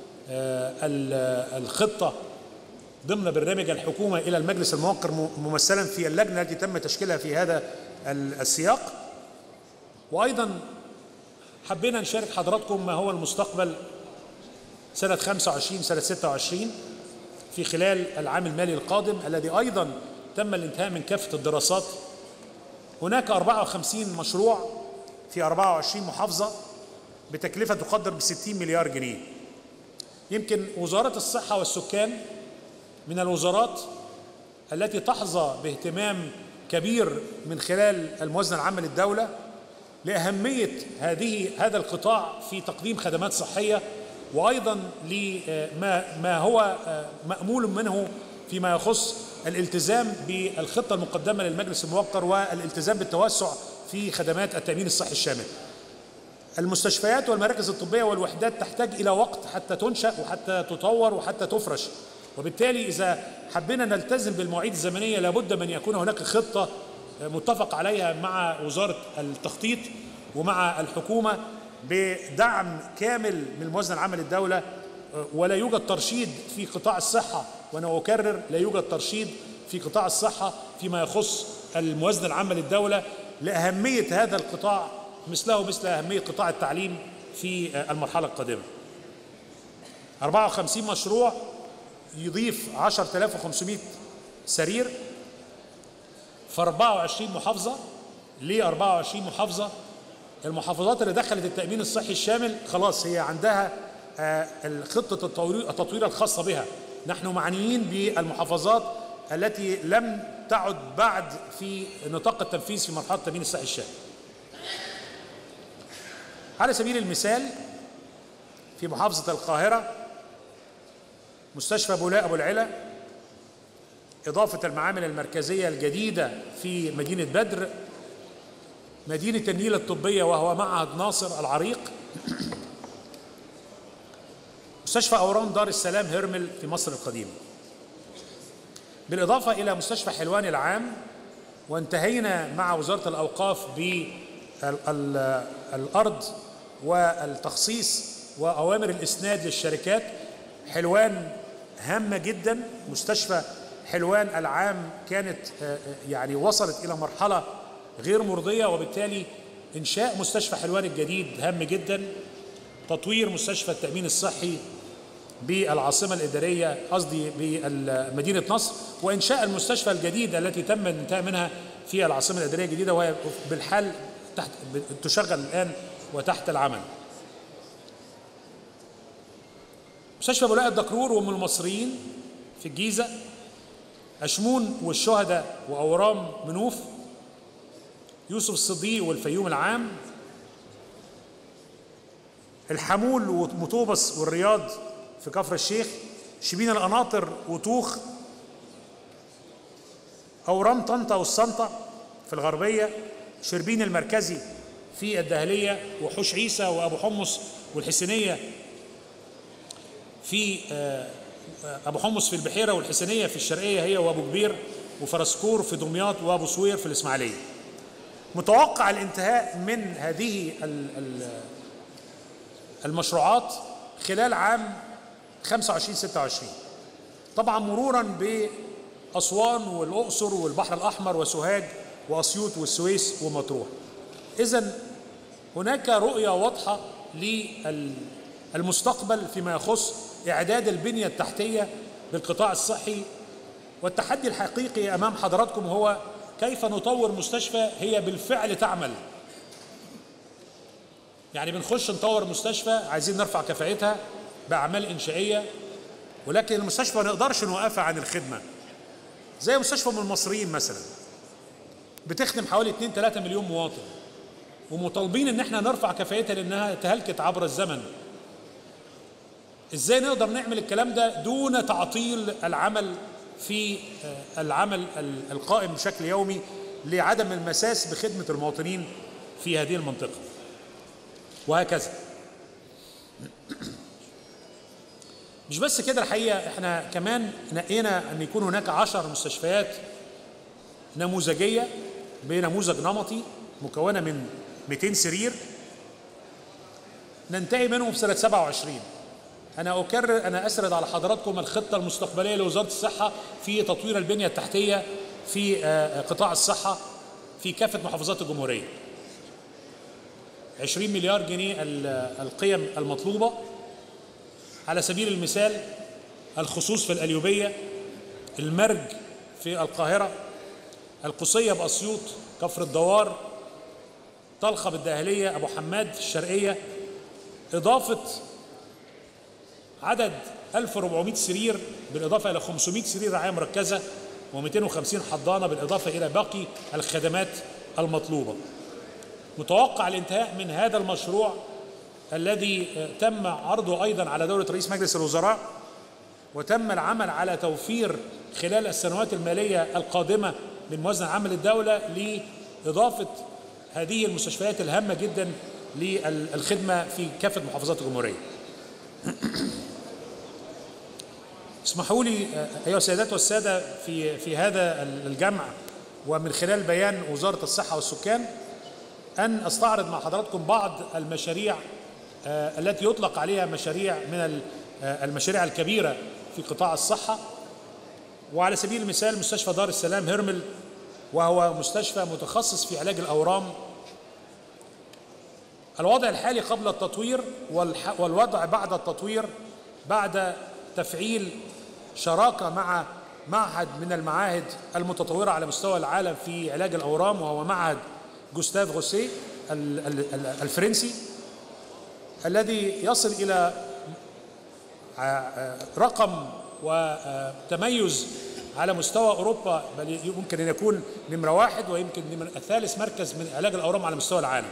[SPEAKER 2] الخطة ضمن برنامج الحكومة إلى المجلس الموقر ممثلا في اللجنة التي تم تشكيلها في هذا السياق. وأيضا حبينا نشارك حضراتكم ما هو المستقبل سنة 25 سنة 26 في خلال العام المالي القادم الذي أيضا تم الانتهاء من كافة الدراسات. هناك 54 مشروع في 24 محافظة بتكلفة تقدر ب60 مليار جنيه. يمكن وزارة الصحة والسكان من الوزارات التي تحظى باهتمام كبير من خلال الموازنة العامة للدولة لأهمية هذا القطاع في تقديم خدمات صحية، وأيضا لما هو مأمول منه فيما يخص الالتزام بالخطة المقدمة للمجلس الموقر والالتزام بالتوسع في خدمات التأمين الصحي الشامل. المستشفيات والمراكز الطبية والوحدات تحتاج إلى وقت حتى تنشأ وحتى تطور وحتى تفرش، وبالتالي إذا حبينا نلتزم بالمواعيد الزمنية لابد من يكون هناك خطة متفق عليها مع وزارة التخطيط ومع الحكومة بدعم كامل من الموازنة العامة للدولة. ولا يوجد ترشيد في قطاع الصحة، وأنا أكرر لا يوجد ترشيد في قطاع الصحة فيما يخص الموازنة العامة للدولة لأهمية هذا القطاع مثل أهمية قطاع التعليم في المرحلة القادمة. 54 مشروع يضيف 10,500 سرير في 24 محافظة. ليه 24 محافظة؟ المحافظات اللي دخلت التأمين الصحي الشامل خلاص هي عندها خطة التطوير الخاصة بها. نحن معنيين بالمحافظات التي لم تعد بعد في نطاق التنفيذ في مرحلة التأمين الصحي الشامل. على سبيل المثال في محافظة القاهرة مستشفى بولاء أبو العلا، إضافة المعامل المركزية الجديدة في مدينة بدر، مدينة النيل الطبية وهو معهد ناصر العريق، مستشفى أورام دار السلام هرمل في مصر القديمة، بالإضافة إلى مستشفى حلوان العام. وانتهينا مع وزارة الأوقاف بالأرض والتخصيص وأوامر الإسناد للشركات. حلوان هامة جدا، مستشفى حلوان العام كانت يعني وصلت إلى مرحلة غير مرضية، وبالتالي إنشاء مستشفى حلوان الجديد هام جدا. تطوير مستشفى التأمين الصحي بالعاصمة الإدارية بمدينة نصر، وإنشاء المستشفى الجديدة التي تم الانتهاء منها في العاصمة الإدارية الجديدة، وهي بالحال تشغل الآن وتحت العمل. مستشفى بولاء الدكرور وأم المصريين في الجيزة، أشمون والشهداء وأورام منوف، يوسف الصديق والفيوم العام، الحمول ومطوبس والرياض في كفر الشيخ، شبين القناطر وطوخ، أورام طنطا والسنطة في الغربية، شربين المركزي في الدهلية، وحوش عيسى وأبو حمص والحسينية في أبو حمص في البحيرة، والحسينية في الشرقية هي وأبو كبير، وفرسكور في دمياط، وأبو صوير في الإسماعيلية. متوقع الانتهاء من هذه المشروعات خلال عام 25-26، طبعا مرورا بأسوان والأقصر والبحر الأحمر وسوهاج وأسيوط والسويس ومطروح. إذن هناك رؤية واضحة للمستقبل فيما يخص إعداد البنية التحتية للقطاع الصحي، والتحدي الحقيقي أمام حضراتكم هو كيف نطور مستشفى هي بالفعل تعمل. يعني بنخش نطور مستشفى عايزين نرفع كفاءتها بأعمال إنشائية، ولكن المستشفى ما نقدرش نوقفها عن الخدمة. زي مستشفى أم المصريين مثلا بتخدم حوالي 2-3 مليون مواطن، ومطالبين ان احنا نرفع كفاءتها لانها تهلكت عبر الزمن. ازاي نقدر نعمل الكلام ده دون تعطيل العمل في العمل القائم بشكل يومي لعدم المساس بخدمة المواطنين في هذه المنطقة، وهكذا. مش بس كده، الحقيقة احنا كمان نقينا ان يكون هناك 10 مستشفيات نموذجية بنموذج نمطي مكونة من 200 سرير ننتهي منهم في سنة 27. أنا أكرر، أنا أسرد على حضراتكم الخطة المستقبلية لوزارة الصحة في تطوير البنية التحتية في قطاع الصحة في كافة محافظات الجمهورية. 20 مليار جنيه القيم المطلوبة. على سبيل المثال الخصوص في القليوبية، المرج في القاهرة، القصية بأسيوط، كفر الدوار، طلخة بالدهلية، أبو حماد في الشرقية، إضافة عدد 1400 سرير بالإضافة إلى 500 سرير رعاية مركزة و250 حضانة بالإضافة إلى باقي الخدمات المطلوبة. متوقع الانتهاء من هذا المشروع الذي تم عرضه أيضا على دولة رئيس مجلس الوزراء، وتم العمل على توفير خلال السنوات المالية القادمة من موازنة عام للدولة لإضافة هذه المستشفيات الهامة جدا للخدمة في كافة محافظات الجمهورية. اسمحوا لي أيها السيدات والسادة في هذا الجمع ومن خلال بيان وزارة الصحة والسكان أن أستعرض مع حضراتكم بعض المشاريع التي يطلق عليها مشاريع من المشاريع الكبيرة في قطاع الصحة. وعلى سبيل المثال مستشفى دار السلام هرمل، وهو مستشفى متخصص في علاج الأورام. الوضع الحالي قبل التطوير والوضع بعد التطوير بعد تفعيل شراكة مع معهد من المعاهد المتطورة على مستوى العالم في علاج الأورام، وهو معهد جوستاف غوسيه الفرنسي، الذي يصل إلى رقم وتميز على مستوى أوروبا، بل يمكن أن يكون نمرة 1 ويمكن الثالث مركز من علاج الأورام على مستوى العالم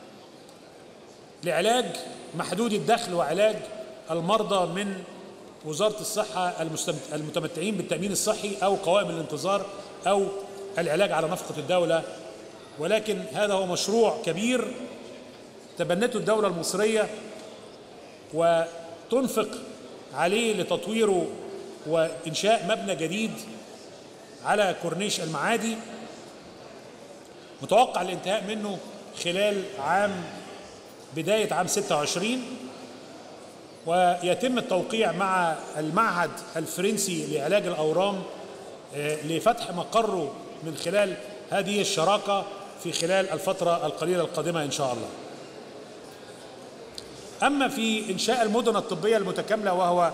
[SPEAKER 2] لعلاج محدود الدخل وعلاج المرضى من وزارة الصحة المتمتعين بالتأمين الصحي أو قوائم الانتظار أو العلاج على نفقة الدولة. ولكن هذا هو مشروع كبير تبنته الدولة المصرية وتنفق عليه لتطويره وإنشاء مبنى جديد على كورنيش المعادي، متوقع الانتهاء منه خلال بداية عام 26، ويتم التوقيع مع المعهد الفرنسي لعلاج الأورام لفتح مقره من خلال هذه الشراكة في خلال الفترة القليلة القادمة إن شاء الله. أما في إنشاء المدن الطبية المتكاملة، وهو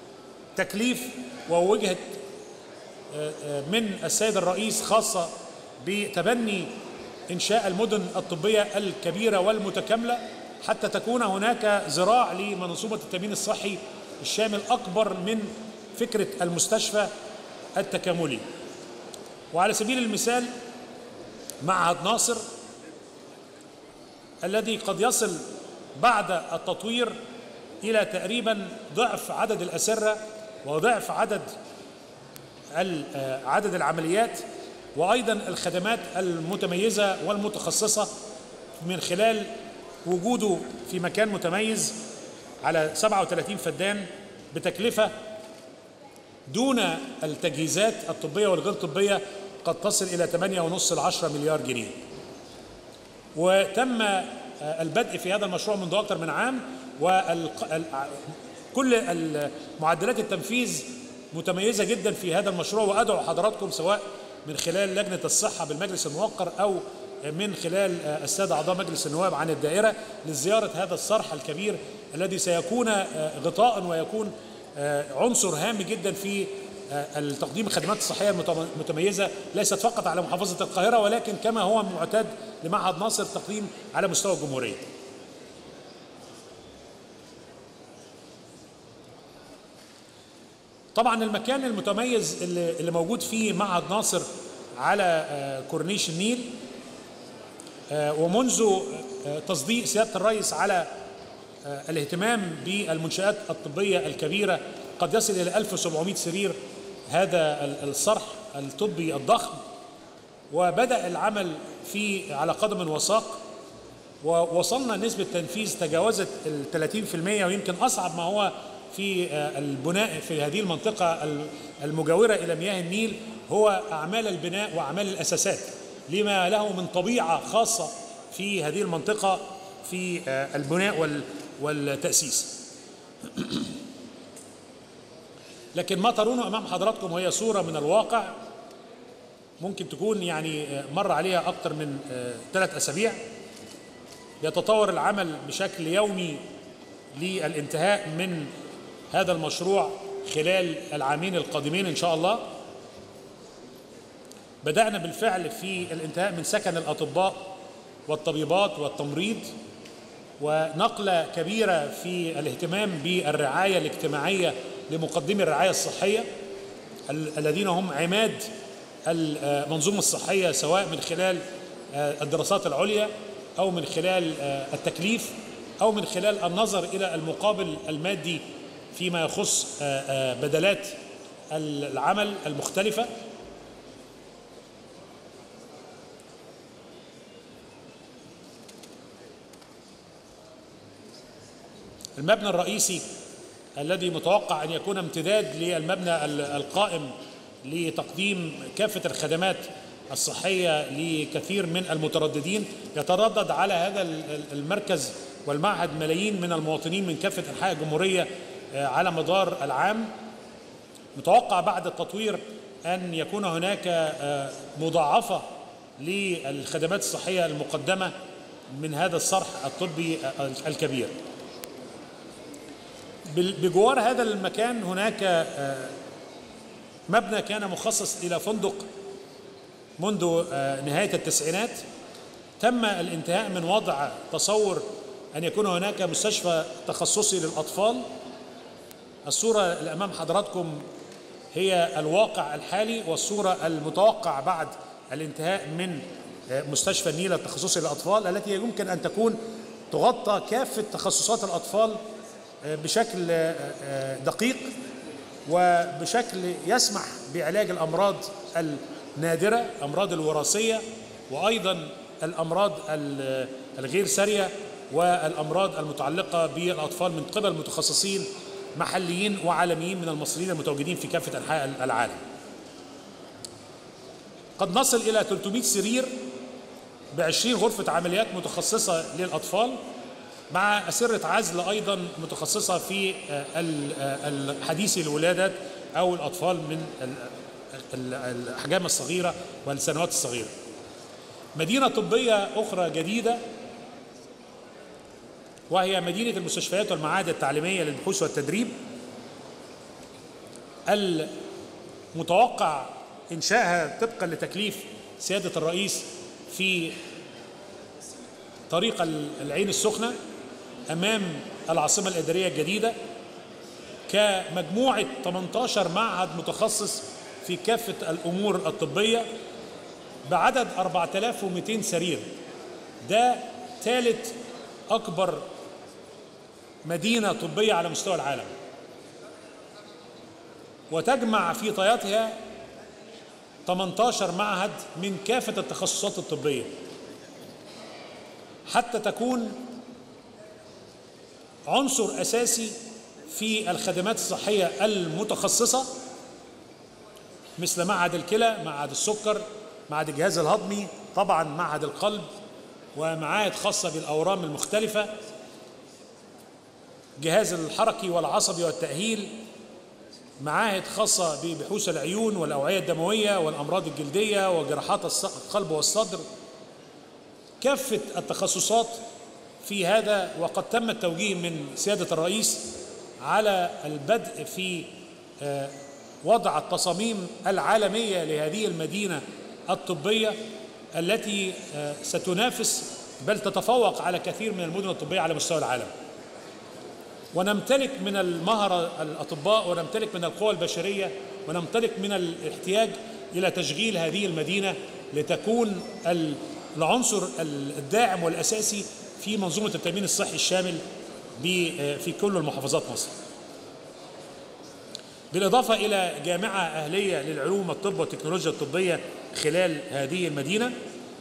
[SPEAKER 2] تكليف ووجهة من السيد الرئيس خاصة بتبني إنشاء المدن الطبية الكبيرة والمتكاملة حتى تكون هناك ذراع لمنظومة التأمين الصحي الشامل أكبر من فكرة المستشفى التكاملي. وعلى سبيل المثال معهد ناصر الذي قد يصل بعد التطوير إلى تقريبا ضعف عدد الأسرة وضعف عدد العمليات وأيضا الخدمات المتميزة والمتخصصة من خلال وجوده في مكان متميز على 37 فدان بتكلفة دون التجهيزات الطبية والغير طبية قد تصل إلى 8.5 ل 10 مليار جنيه. وتم البدء في هذا المشروع منذ أكثر من عام، وكل معدلات التنفيذ متميزة جدا في هذا المشروع. وأدعو حضراتكم سواء من خلال لجنة الصحة بالمجلس الموقر أو من خلال السادة أعضاء مجلس النواب عن الدائرة لزيارة هذا الصرح الكبير الذي سيكون غطاء ويكون عنصر هام جدا في التقديم الخدمات الصحية المتميزة ليست فقط على محافظة القاهرة ولكن كما هو معتاد لمعهد ناصر تقديم على مستوى الجمهورية. طبعا المكان المتميز اللي موجود فيه معهد ناصر على كورنيش النيل، ومنذ تصديق سيادة الرئيس على الاهتمام بالمنشآت الطبية الكبيرة قد يصل إلى 1700 سرير هذا الصرح الطبي الضخم، وبدأ العمل فيه على قدم وساق، ووصلنا نسبة تنفيذ تجاوزت 30%. ويمكن أصعب ما هو في البناء في هذه المنطقة المجاورة إلى مياه النيل هو أعمال البناء وأعمال الأساسات لما له من طبيعة خاصة في هذه المنطقة في البناء والتأسيس. لكن ما ترونه أمام حضراتكم وهي صورة من الواقع ممكن تكون يعني مر عليها أكثر من 3 أسابيع. يتطور العمل بشكل يومي للانتهاء من هذا المشروع خلال العامين القادمين إن شاء الله. بدأنا بالفعل في الانتهاء من سكن الأطباء والطبيبات والتمريض، ونقلة كبيرة في الاهتمام بالرعاية الاجتماعية لمقدمي الرعاية الصحية الذين هم عماد المنظومة الصحية سواء من خلال الدراسات العليا أو من خلال التكليف أو من خلال النظر إلى المقابل المادي فيما يخص بدلات العمل المختلفة. المبنى الرئيسي الذي متوقع أن يكون امتداد للمبنى القائم لتقديم كافة الخدمات الصحية لكثير من المترددين، يتردد على هذا المركز والمعهد ملايين من المواطنين من كافة أنحاء الجمهورية على مدار العام. متوقع بعد التطوير أن يكون هناك مضاعفة للخدمات الصحية المقدمة من هذا الصرح الطبي الكبير. بجوار هذا المكان هناك مبنى كان مخصص إلى فندق منذ نهاية التسعينات. تم الانتهاء من وضع تصور أن يكون هناك مستشفى تخصصي للأطفال. الصورة اللي أمام حضراتكم هي الواقع الحالي والصورة المتوقع بعد الانتهاء من مستشفى النيل التخصصي للأطفال التي يمكن أن تكون تغطى كافة تخصصات الأطفال بشكل دقيق وبشكل يسمح بعلاج الأمراض النادرة، الأمراض الوراثية، وأيضا الأمراض الغير سارية والأمراض المتعلقة بالأطفال من قبل متخصصين محليين وعالميين من المصريين المتواجدين في كافة أنحاء العالم. قد نصل إلى 300 سرير ب20 غرفة عمليات متخصصة للأطفال مع أسرة عزل أيضا متخصصة في حديثي الولادات أو الأطفال من الأحجام الصغيرة والسنوات الصغيرة. مدينة طبية أخرى جديدة وهي مدينة المستشفيات والمعاهد التعليمية للبحوث والتدريب، المتوقع إنشائها طبقا لتكليف سيادة الرئيس في طريق العين السخنة أمام العاصمة الإدارية الجديدة كمجموعة 18 معهد متخصص في كافة الأمور الطبية بعدد 4200 سرير. ده ثالث أكبر مدينة طبية على مستوى العالم، وتجمع في طياتها 18 معهد من كافة التخصصات الطبية حتى تكون عنصر أساسي في الخدمات الصحية المتخصصة مثل معهد الكلى، معهد السكر، معهد الجهاز الهضمي، طبعا معهد القلب، ومعاهد خاصة بالأورام المختلفة، جهاز الحركي والعصبي والتأهيل، معاهد خاصة ببحوث العيون والأوعية الدموية والأمراض الجلدية وجراحات القلب والصدر، كافة التخصصات في هذا. وقد تم التوجيه من سيادة الرئيس على البدء في وضع التصاميم العالمية لهذه المدينة الطبية التي ستنافس بل تتفوق على كثير من المدن الطبية على مستوى العالم. ونمتلك من المهرة الأطباء، ونمتلك من القوى البشرية، ونمتلك من الاحتياج إلى تشغيل هذه المدينة لتكون العنصر الداعم والأساسي في منظومة التأمين الصحي الشامل في كل المحافظات مصر. بالإضافة إلى جامعة أهلية للعلوم الطب والتكنولوجيا الطبية خلال هذه المدينة،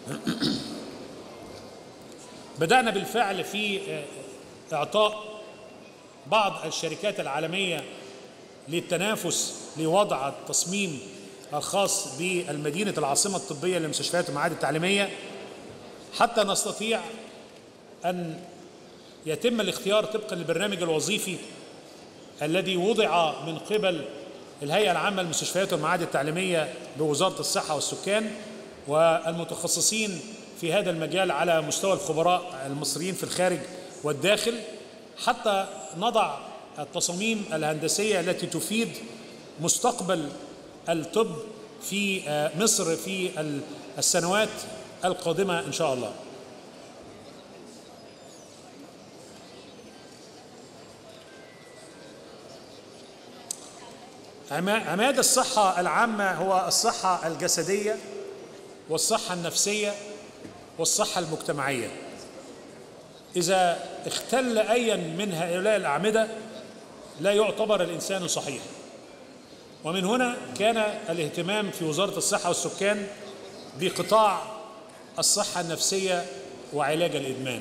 [SPEAKER 2] بدأنا بالفعل في إعطاء بعض الشركات العالمية للتنافس لوضع التصميم الخاص بالمدينة العاصمة الطبية للمستشفيات والمعاهد التعليمية حتى نستطيع أن يتم الاختيار طبقا للبرنامج الوظيفي الذي وضع من قبل الهيئة العامة للمستشفيات والمعاهد التعليمية بوزارة الصحة والسكان والمتخصصين في هذا المجال على مستوى الخبراء المصريين في الخارج والداخل، حتى نضع التصاميم الهندسية التي تفيد مستقبل الطب في مصر في السنوات القادمة إن شاء الله. عماد الصحة العامة هو الصحة الجسدية والصحة النفسية والصحة المجتمعية. إذا اختل أي من هؤلاء الأعمدة لا يعتبر الإنسان صحيح. ومن هنا كان الاهتمام في وزارة الصحة والسكان بقطاع الصحة النفسية وعلاج الإدمان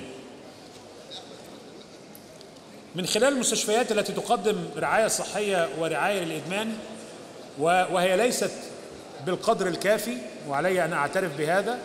[SPEAKER 2] من خلال المستشفيات التي تقدم رعاية صحية ورعاية للإدمان، وهي ليست بالقدر الكافي وعلي أن أعترف بهذا،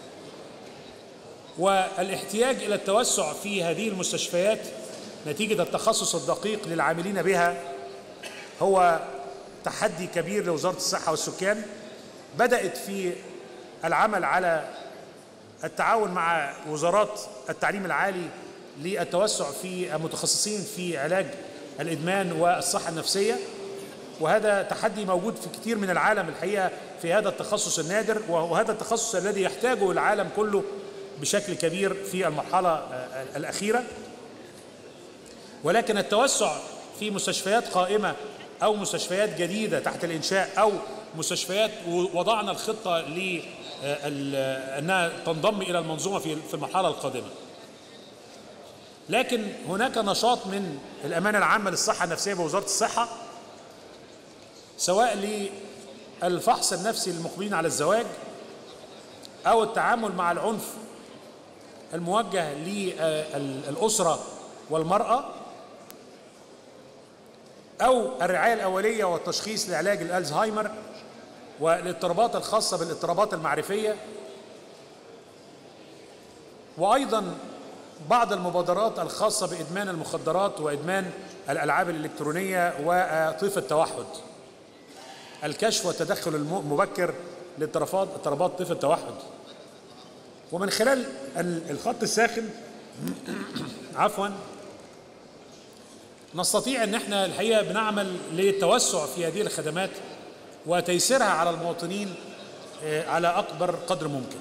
[SPEAKER 2] والاحتياج إلى التوسع في هذه المستشفيات نتيجة التخصص الدقيق للعاملين بها هو تحدي كبير لوزارة الصحة والسكان. بدأت في العمل على التعاون مع وزارات التعليم العالي للتوسع في المتخصصين في علاج الإدمان والصحة النفسية، وهذا تحدي موجود في كثير من العالم الحقيقة في هذا التخصص النادر، وهذا التخصص الذي يحتاجه العالم كله بشكل كبير في المرحلة الأخيرة. ولكن التوسع في مستشفيات قائمة أو مستشفيات جديدة تحت الإنشاء أو مستشفيات وضعنا الخطة لأنها تنضم إلى المنظومة في المرحلة القادمة. لكن هناك نشاط من الأمانة العامة للصحة النفسية بوزارة الصحة، سواء للفحص النفسي للمقبلين على الزواج أو التعامل مع العنف الموجه للأسرة والمرأة أو الرعاية الأولية والتشخيص لعلاج الألزهايمر والاضطرابات الخاصة بالاضطرابات المعرفية، وأيضا بعض المبادرات الخاصة بإدمان المخدرات وإدمان الألعاب الإلكترونية وطيف التوحد، الكشف والتدخل المبكر لاضطرابات طيف التوحد. ومن خلال الخط الساخن عفوا نستطيع أن احنا الحقيقة بنعمل للتوسع في هذه الخدمات وتيسيرها على المواطنين على أكبر قدر ممكن.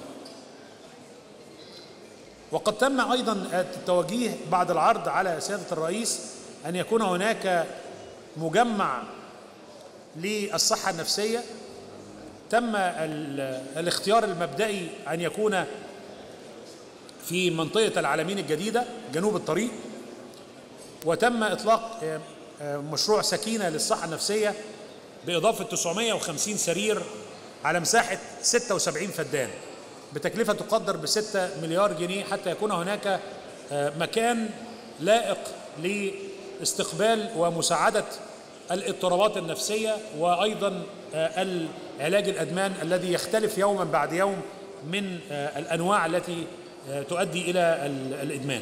[SPEAKER 2] وقد تم أيضا التوجيه بعد العرض على سيادة الرئيس أن يكون هناك مجمع للصحة النفسية. تم الاختيار المبدئي أن يكون في منطقة العلمين الجديدة جنوب الطريق، وتم إطلاق مشروع سكينة للصحة النفسية بإضافة 950 سرير على مساحة 76 فدان بتكلفة تقدر ب6 مليار جنيه، حتى يكون هناك مكان لائق لاستقبال ومساعدة الاضطرابات النفسية، وأيضا العلاج الأدمان الذي يختلف يوما بعد يوم من الأنواع التي تؤدي إلى الإدمان.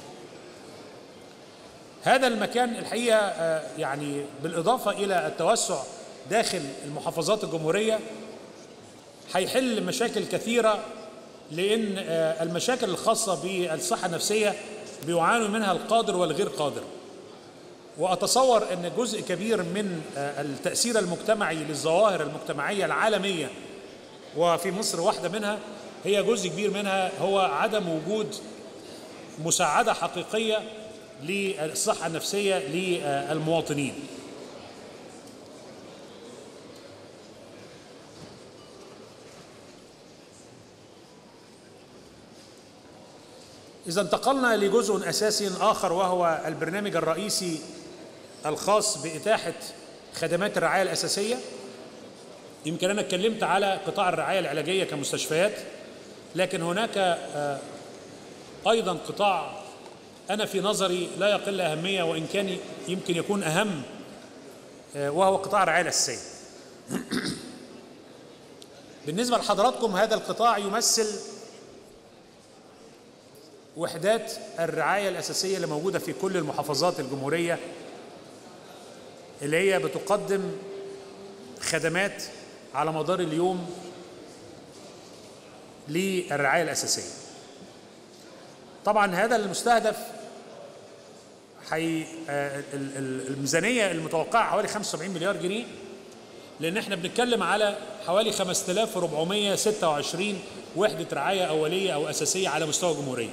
[SPEAKER 2] هذا المكان الحقيقة يعني بالإضافة إلى التوسع داخل المحافظات الجمهورية هيحل مشاكل كثيرة، لأن المشاكل الخاصة بالصحة النفسية بيعانوا منها القادر والغير قادر. وأتصور أن جزء كبير من التأثير المجتمعي للظواهر المجتمعية العالمية، وفي مصر واحدة منها، هي جزء كبير منها هو عدم وجود مساعدة حقيقية للصحة النفسية للمواطنين. إذا انتقلنا لجزء أساسي آخر، وهو البرنامج الرئيسي الخاص بإتاحة خدمات الرعاية الأساسية. يمكن أنا اتكلمت على قطاع الرعاية العلاجية كمستشفيات، لكن هناك أيضا قطاع أنا في نظري لا يقل أهمية، وإن كان يمكن يكون أهم، وهو قطاع الرعاية الأساسية. بالنسبة لحضراتكم هذا القطاع يمثل وحدات الرعاية الأساسية اللي موجودة في كل المحافظات الجمهورية، اللي هي بتقدم خدمات على مدار اليوم للرعاية الأساسية. طبعا هذا المستهدف الميزانية المتوقعة حوالي 75 مليار جنيه، لأن احنا بنتكلم على حوالي 5426 وحدة رعاية أولية أو أساسية على مستوى الجمهورية.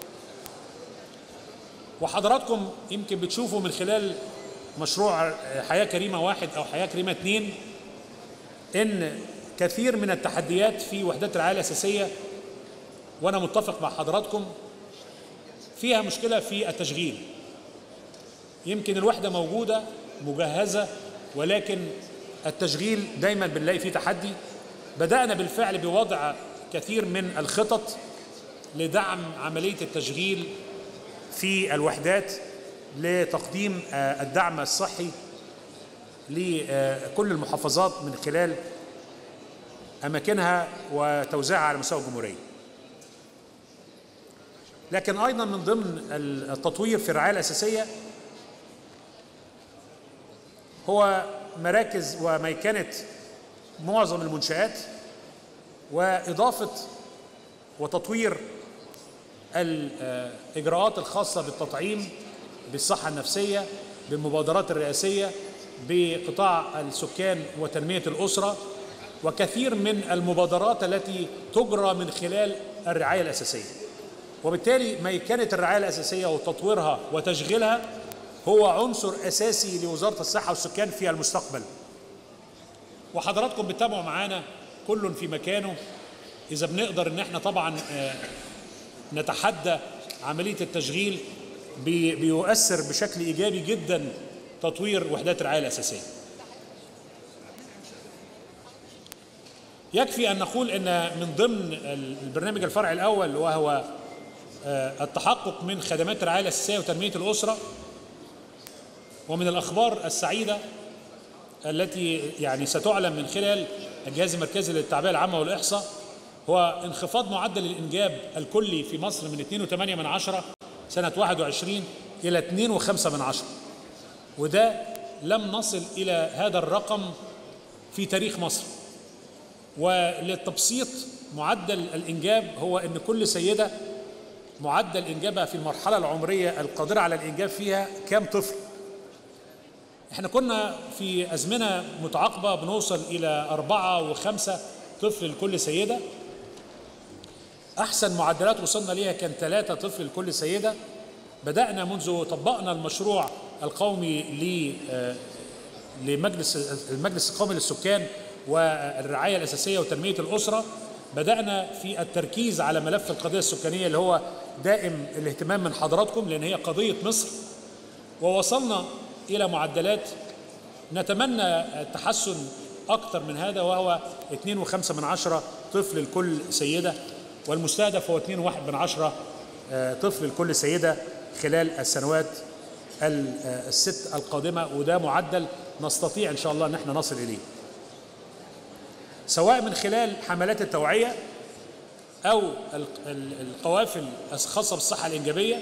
[SPEAKER 2] وحضراتكم يمكن بتشوفوا من خلال مشروع حياة كريمة 1 أو حياة كريمة 2 إن كثير من التحديات في وحدات الرعاية الأساسية، وأنا متفق مع حضراتكم، فيها مشكلة في التشغيل. يمكن الوحدة موجودة مجهزة، ولكن التشغيل دايما بنلاقي فيه تحدي. بدأنا بالفعل بوضع كثير من الخطط لدعم عملية التشغيل في الوحدات لتقديم الدعم الصحي لكل المحافظات من خلال أماكنها وتوزيعها على مستوى الجمهورية. لكن أيضا من ضمن التطوير في الرعاية الأساسية هو مراكز وميكنة معظم المنشآت، وإضافة وتطوير الإجراءات الخاصة بالتطعيم، بالصحة النفسية، بالمبادرات الرئاسية، بقطاع السكان وتنمية الأسرة، وكثير من المبادرات التي تجرى من خلال الرعاية الأساسية. وبالتالي ميكنة الرعاية الأساسية وتطويرها وتشغيلها هو عنصر أساسي لوزارة الصحة والسكان في المستقبل. وحضراتكم بتتابعوا معانا كل في مكانه. إذا بنقدر إن احنا طبعا نتحدى عملية التشغيل، بيؤثر بشكل إيجابي جدا تطوير وحدات الرعاية الأساسية. يكفي أن نقول أن من ضمن البرنامج الفرعي الأول، وهو التحقق من خدمات الرعاية الأساسية وتنمية الأسرة، ومن الأخبار السعيدة التي يعني ستعلن من خلال الجهاز المركزي للتعبئة العامة والإحصاء، هو انخفاض معدل الإنجاب الكلي في مصر من 2.8 سنة 21 إلى 2.5، وده لم نصل إلى هذا الرقم في تاريخ مصر. وللتبسيط معدل الإنجاب هو أن كل سيدة معدل إنجابها في المرحلة العمرية القادرة على الإنجاب فيها كام طفل. احنا كنا في أزمنة متعاقبة بنوصل إلى 4 و5 طفل لكل سيدة. أحسن معدلات وصلنا ليها كان 3 طفل لكل سيدة. بدأنا منذ طبقنا المشروع القومي المجلس القومي للسكان والرعاية الأساسية وتنمية الأسرة، بدأنا في التركيز على ملف القضية السكانية اللي هو دائم الاهتمام من حضراتكم، لأن هي قضية مصر، ووصلنا إلى معدلات نتمنى التحسن أكثر من هذا، وهو 2.5 طفل لكل سيدة، والمستهدف هو 2.1 طفل لكل سيدة خلال السنوات ال6 القادمة، وده معدل نستطيع إن شاء الله أن احنا نصل إليه، سواء من خلال حملات التوعية أو القوافل الخاصة بالصحة الإنجابية،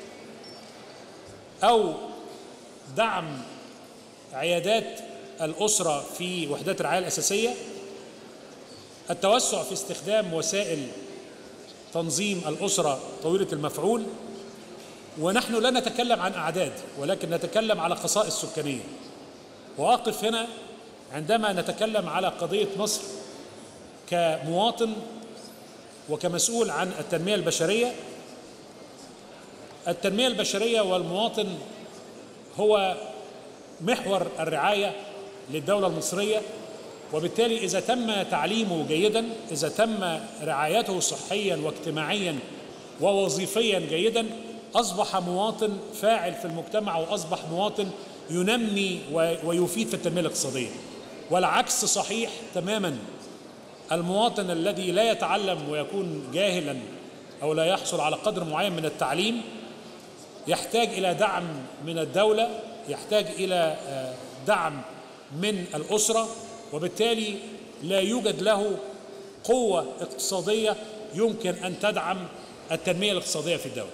[SPEAKER 2] أو دعم عيادات الأسرة في وحدات الرعاية الأساسية، التوسع في استخدام وسائل تنظيم الأسرة طويلة المفعول. ونحن لا نتكلم عن أعداد، ولكن نتكلم على خصائص سكانية. وأقف هنا عندما نتكلم على قضية مصر كمواطن وكمسؤول عن التنمية البشرية. التنمية البشرية والمواطن هو محور الرعاية للدولة المصرية، وبالتالي إذا تم تعليمه جيدا، إذا تم رعايته صحيا واجتماعيا ووظيفيا جيدا، أصبح مواطن فاعل في المجتمع، وأصبح مواطن ينمي ويفيد في التنمية الاقتصادية. والعكس صحيح تماما، المواطن الذي لا يتعلم ويكون جاهلا أو لا يحصل على قدر معين من التعليم يحتاج إلى دعم من الدولة، يحتاج إلى دعم من الأسرة، وبالتالي لا يوجد له قوة اقتصادية يمكن أن تدعم التنمية الاقتصادية في الدولة.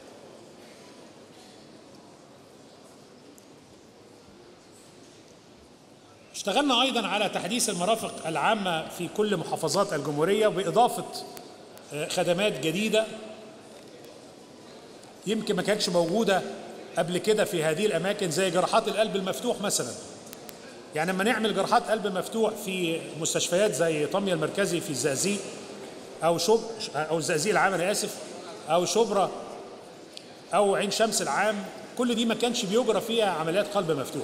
[SPEAKER 2] اشتغلنا أيضا على تحديث المرافق العامة في كل محافظات الجمهورية، وبإضافة خدمات جديدة يمكن ما كانتش موجودة قبل كده في هذه الأماكن، زي جراحات القلب المفتوح مثلا. يعني لما نعمل جراحات قلب مفتوح في مستشفيات زي طمية المركزي في الزقازيق أو الزقازيق العام أنا آسف، أو شبرا أو عين شمس العام، كل دي ما كانش بيجرى فيها عمليات قلب مفتوح.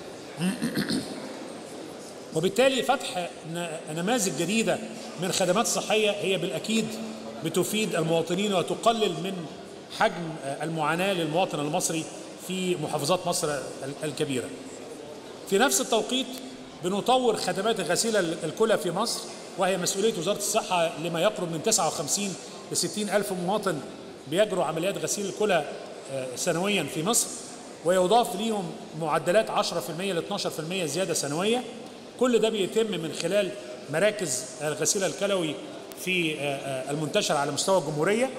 [SPEAKER 2] وبالتالي فتح نماذج جديدة من خدمات صحية هي بالأكيد بتفيد المواطنين وتقلل من حجم المعاناة للمواطن المصري في محافظات مصر الكبيرة. في نفس التوقيت بنطور خدمات غسيل الكلى في مصر، وهي مسؤولية وزارة الصحة لما يقرب من 59 ل 60 ألف مواطن بيجروا عمليات غسيل الكلى سنويا في مصر، ويضاف ليهم معدلات 10% ل 12% زيادة سنوية. كل ده بيتم من خلال مراكز الغسيل الكلوي في المنتشرة على مستوى الجمهورية،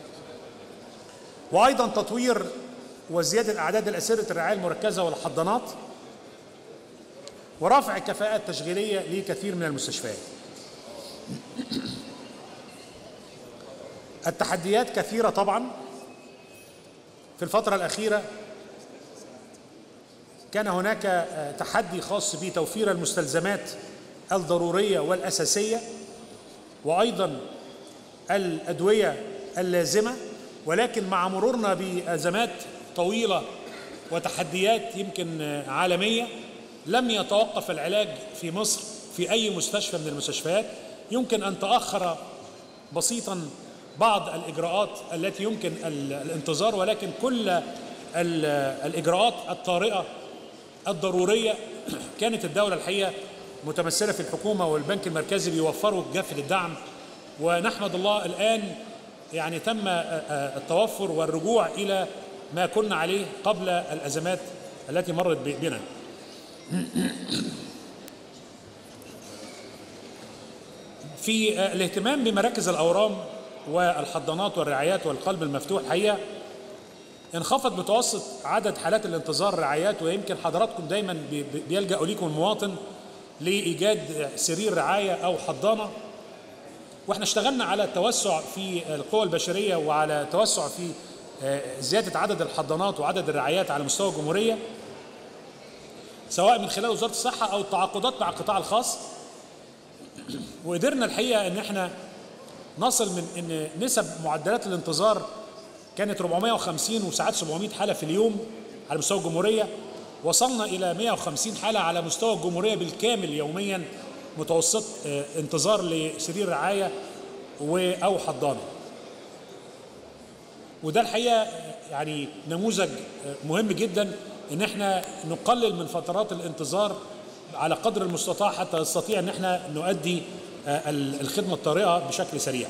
[SPEAKER 2] وأيضا تطوير وزيادة أعداد الأسرة الرعاية المركزة والحضانات، ورفع الكفاءة التشغيلية لكثير من المستشفيات. التحديات كثيرة طبعا. في الفترة الأخيرة كان هناك تحدي خاص بتوفير المستلزمات الضرورية والأساسية، وأيضا الأدوية اللازمة، ولكن مع مرورنا بأزمات طويلة وتحديات يمكن عالمية لم يتوقف العلاج في مصر في أي مستشفى من المستشفيات. يمكن أن تأخر بسيطا بعض الإجراءات التي يمكن الانتظار، ولكن كل الإجراءات الطارئة الضرورية كانت الدولة الحقيقة متمثلة في الحكومة والبنك المركزي بيوفروا كافة الدعم، ونحمد الله الآن يعني تم التوفر والرجوع إلى ما كنا عليه قبل الأزمات التي مرت بنا. في الاهتمام بمراكز الأورام والحضانات والرعايات والقلب المفتوح، حقيقة انخفض متوسط عدد حالات الانتظار الرعايات، ويمكن حضراتكم دايما بيلجأ ليكم المواطن لإيجاد سرير رعاية أو حضانة، واحنا اشتغلنا على التوسع في القوى البشرية وعلى توسع في زيادة عدد الحضانات وعدد الرعايات على مستوى الجمهورية، سواء من خلال وزارة الصحة أو التعاقدات مع القطاع الخاص. وقدرنا الحقيقة ان احنا نصل من ان نسب معدلات الانتظار كانت 450 وساعات 700 حالة في اليوم على مستوى الجمهورية، وصلنا إلى 150 حالة على مستوى الجمهورية بالكامل يوميا متوسط انتظار لسرير رعاية أو حضانة. وده الحقيقة يعني نموذج مهم جدا ان احنا نقلل من فترات الانتظار على قدر المستطاع حتى نستطيع ان احنا نؤدي الخدمة الطارئة بشكل سريع.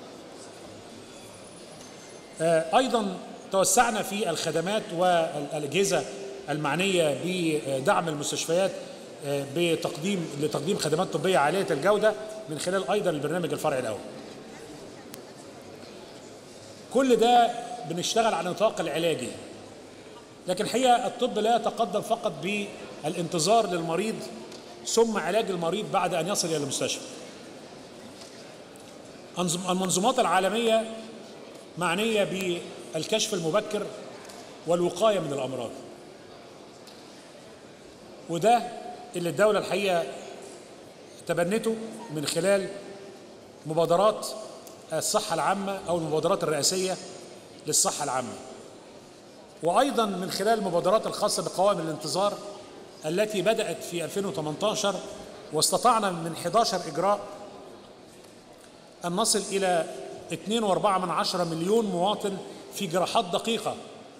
[SPEAKER 2] أيضا توسعنا في الخدمات والأجهزة المعنية بدعم المستشفيات لتقديم خدمات طبية عالية الجودة من خلال أيضا البرنامج الفرعي الأول. كل ده بنشتغل على النطاق العلاجي، لكن الحقيقة الطب لا يتقدم فقط بالانتظار للمريض ثم علاج المريض بعد أن يصل إلى المستشفى. المنظومات العالمية معنية بالكشف المبكر والوقاية من الأمراض، وده اللي الدولة الحقيقة تبنته من خلال مبادرات الصحة العامة أو المبادرات الرئاسية للصحة العامة، وأيضا من خلال المبادرات الخاصة بقوائم الانتظار التي بدأت في 2018، واستطعنا من 11 إجراء أن نصل إلى 2.4 مليون مواطن في جراحات دقيقة.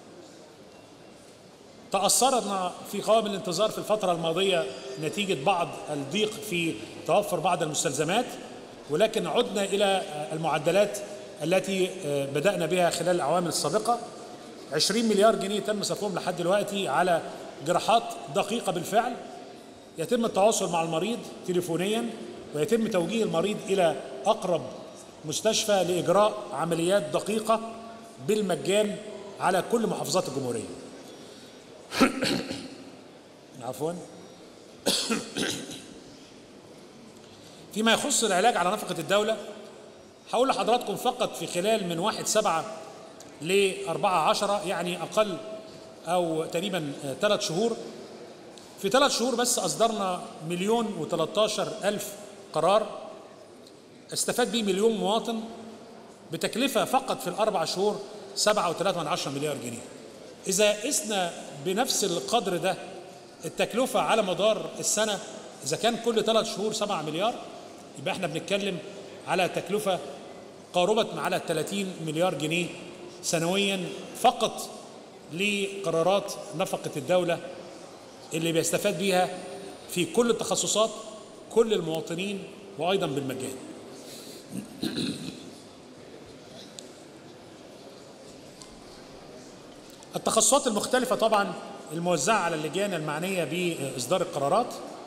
[SPEAKER 2] تأثرنا في قوائم الانتظار في الفترة الماضية نتيجة بعض الضيق في توفر بعض المستلزمات، ولكن عدنا إلى المعدلات التي بدأنا بها خلال الأعوام السابقة. 20 مليار جنيه تم صرفهم لحد دلوقتي على جراحات دقيقة بالفعل. يتم التواصل مع المريض تليفونيا، ويتم توجيه المريض إلى أقرب مستشفى لإجراء عمليات دقيقة بالمجان على كل محافظات الجمهورية. عفوا. فيما يخص العلاج على نفقة الدولة، هقول لحضراتكم فقط في خلال من 1/7 ل 4/10، يعني أقل أو تقريبا 3 شهور. في 3 شهور بس أصدرنا 1,013,000 قرار استفاد به مليون مواطن بتكلفة فقط في ال4 شهور 7.3 مليار جنيه. إذا قسنا بنفس القدر ده التكلفة على مدار السنة، إذا كان كل 3 شهور 7 مليار، يبقى احنا بنتكلم على تكلفة قاربة على 30 مليار جنيه سنويا فقط لقرارات نفقة الدولة اللي بيستفاد بيها في كل التخصصات كل المواطنين وأيضا بالمجان. التخصصات المختلفة طبعا الموزعة على اللجان المعنية بإصدار القرارات.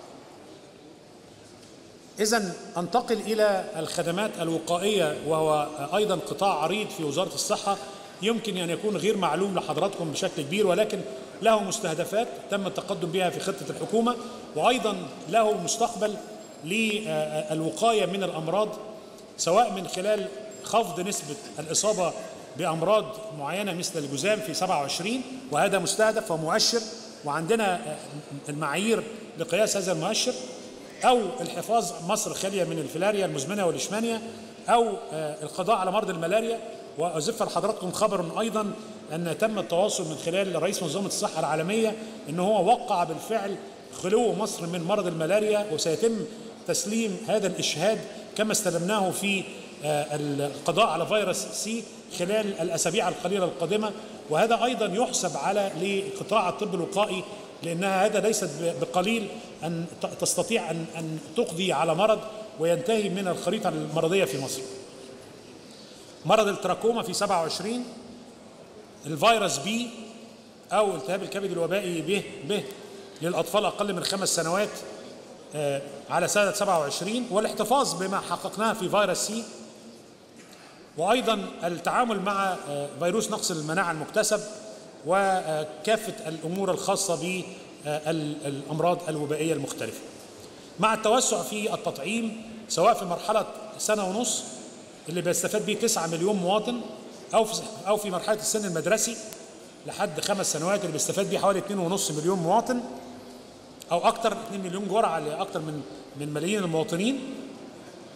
[SPEAKER 2] إذن أنتقل إلى الخدمات الوقائية، وهو أيضا قطاع عريض في وزارة الصحة يمكن أن يكون غير معلوم لحضراتكم بشكل كبير، ولكن له مستهدفات تم التقدم بها في خطة الحكومة، وأيضا له مستقبل للوقاية من الأمراض، سواء من خلال خفض نسبة الإصابة بأمراض معينة مثل الجذام في 27، وهذا مستهدف ومؤشر وعندنا المعايير لقياس هذا المؤشر، أو الحفاظ مصر خالية من الفيلاريا المزمنة والإشمانيا، أو القضاء على مرض الملاريا. وأزف لحضراتكم خبر أيضا أن تم التواصل من خلال رئيس منظمة الصحة العالمية أنه هو وقع بالفعل خلو مصر من مرض الملاريا، وسيتم تسليم هذا الإشهاد كما استلمناه في القضاء على فيروس سي خلال الأسابيع القليلة القادمة. وهذا أيضا يحسب على لقطاع الطب الوقائي، لأنها هذا ليست بقليل أن تستطيع أن تقضي على مرض وينتهي من الخريطة المرضية في مصر. مرض التراكوما في 27، الفيروس بي أو التهاب الكبد الوبائي به للأطفال أقل من 5 سنوات على سنة 27، والاحتفاظ بما حققناه في فيروس سي، وأيضا التعامل مع فيروس نقص المناعة المكتسب، وكافة الأمور الخاصة بالأمراض الوبائية المختلفة، مع التوسع في التطعيم سواء في مرحلة 1.5 سنة اللي بيستفاد به 9 مليون مواطن، أو في مرحلة السن المدرسي لحد 5 سنوات اللي بيستفاد به حوالي 2.5 مليون مواطن، أو أكثر 2 مليون جرعة لأكثر من ملايين المواطنين.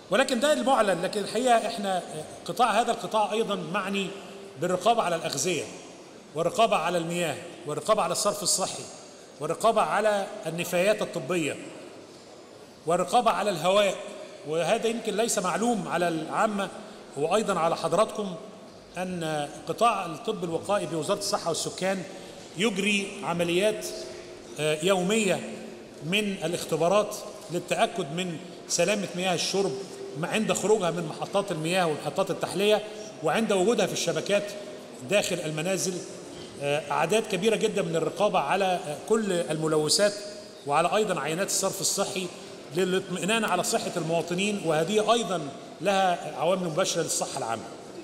[SPEAKER 2] ولكن ده المعلن، لكن الحقيقة احنا هذا القطاع أيضا معني بالرقابة على الأغذية، والرقابة على المياه، والرقابة على الصرف الصحي، والرقابة على النفايات الطبية، والرقابة على الهواء. وهذا يمكن ليس معلوم على العامة وأيضا على حضراتكم أن قطاع الطب الوقائي بوزارة الصحة والسكان يجري عمليات يومية من الاختبارات للتأكد من سلامة مياه الشرب عند خروجها من محطات المياه ومحطات التحلية، وعند وجودها في الشبكات داخل المنازل. أعداد كبيرة جدا من الرقابة على كل الملوثات وعلى أيضا عينات الصرف الصحي للاطمئنان على صحة المواطنين، وهذه أيضا لها عوامل مباشرة للصحة العامة،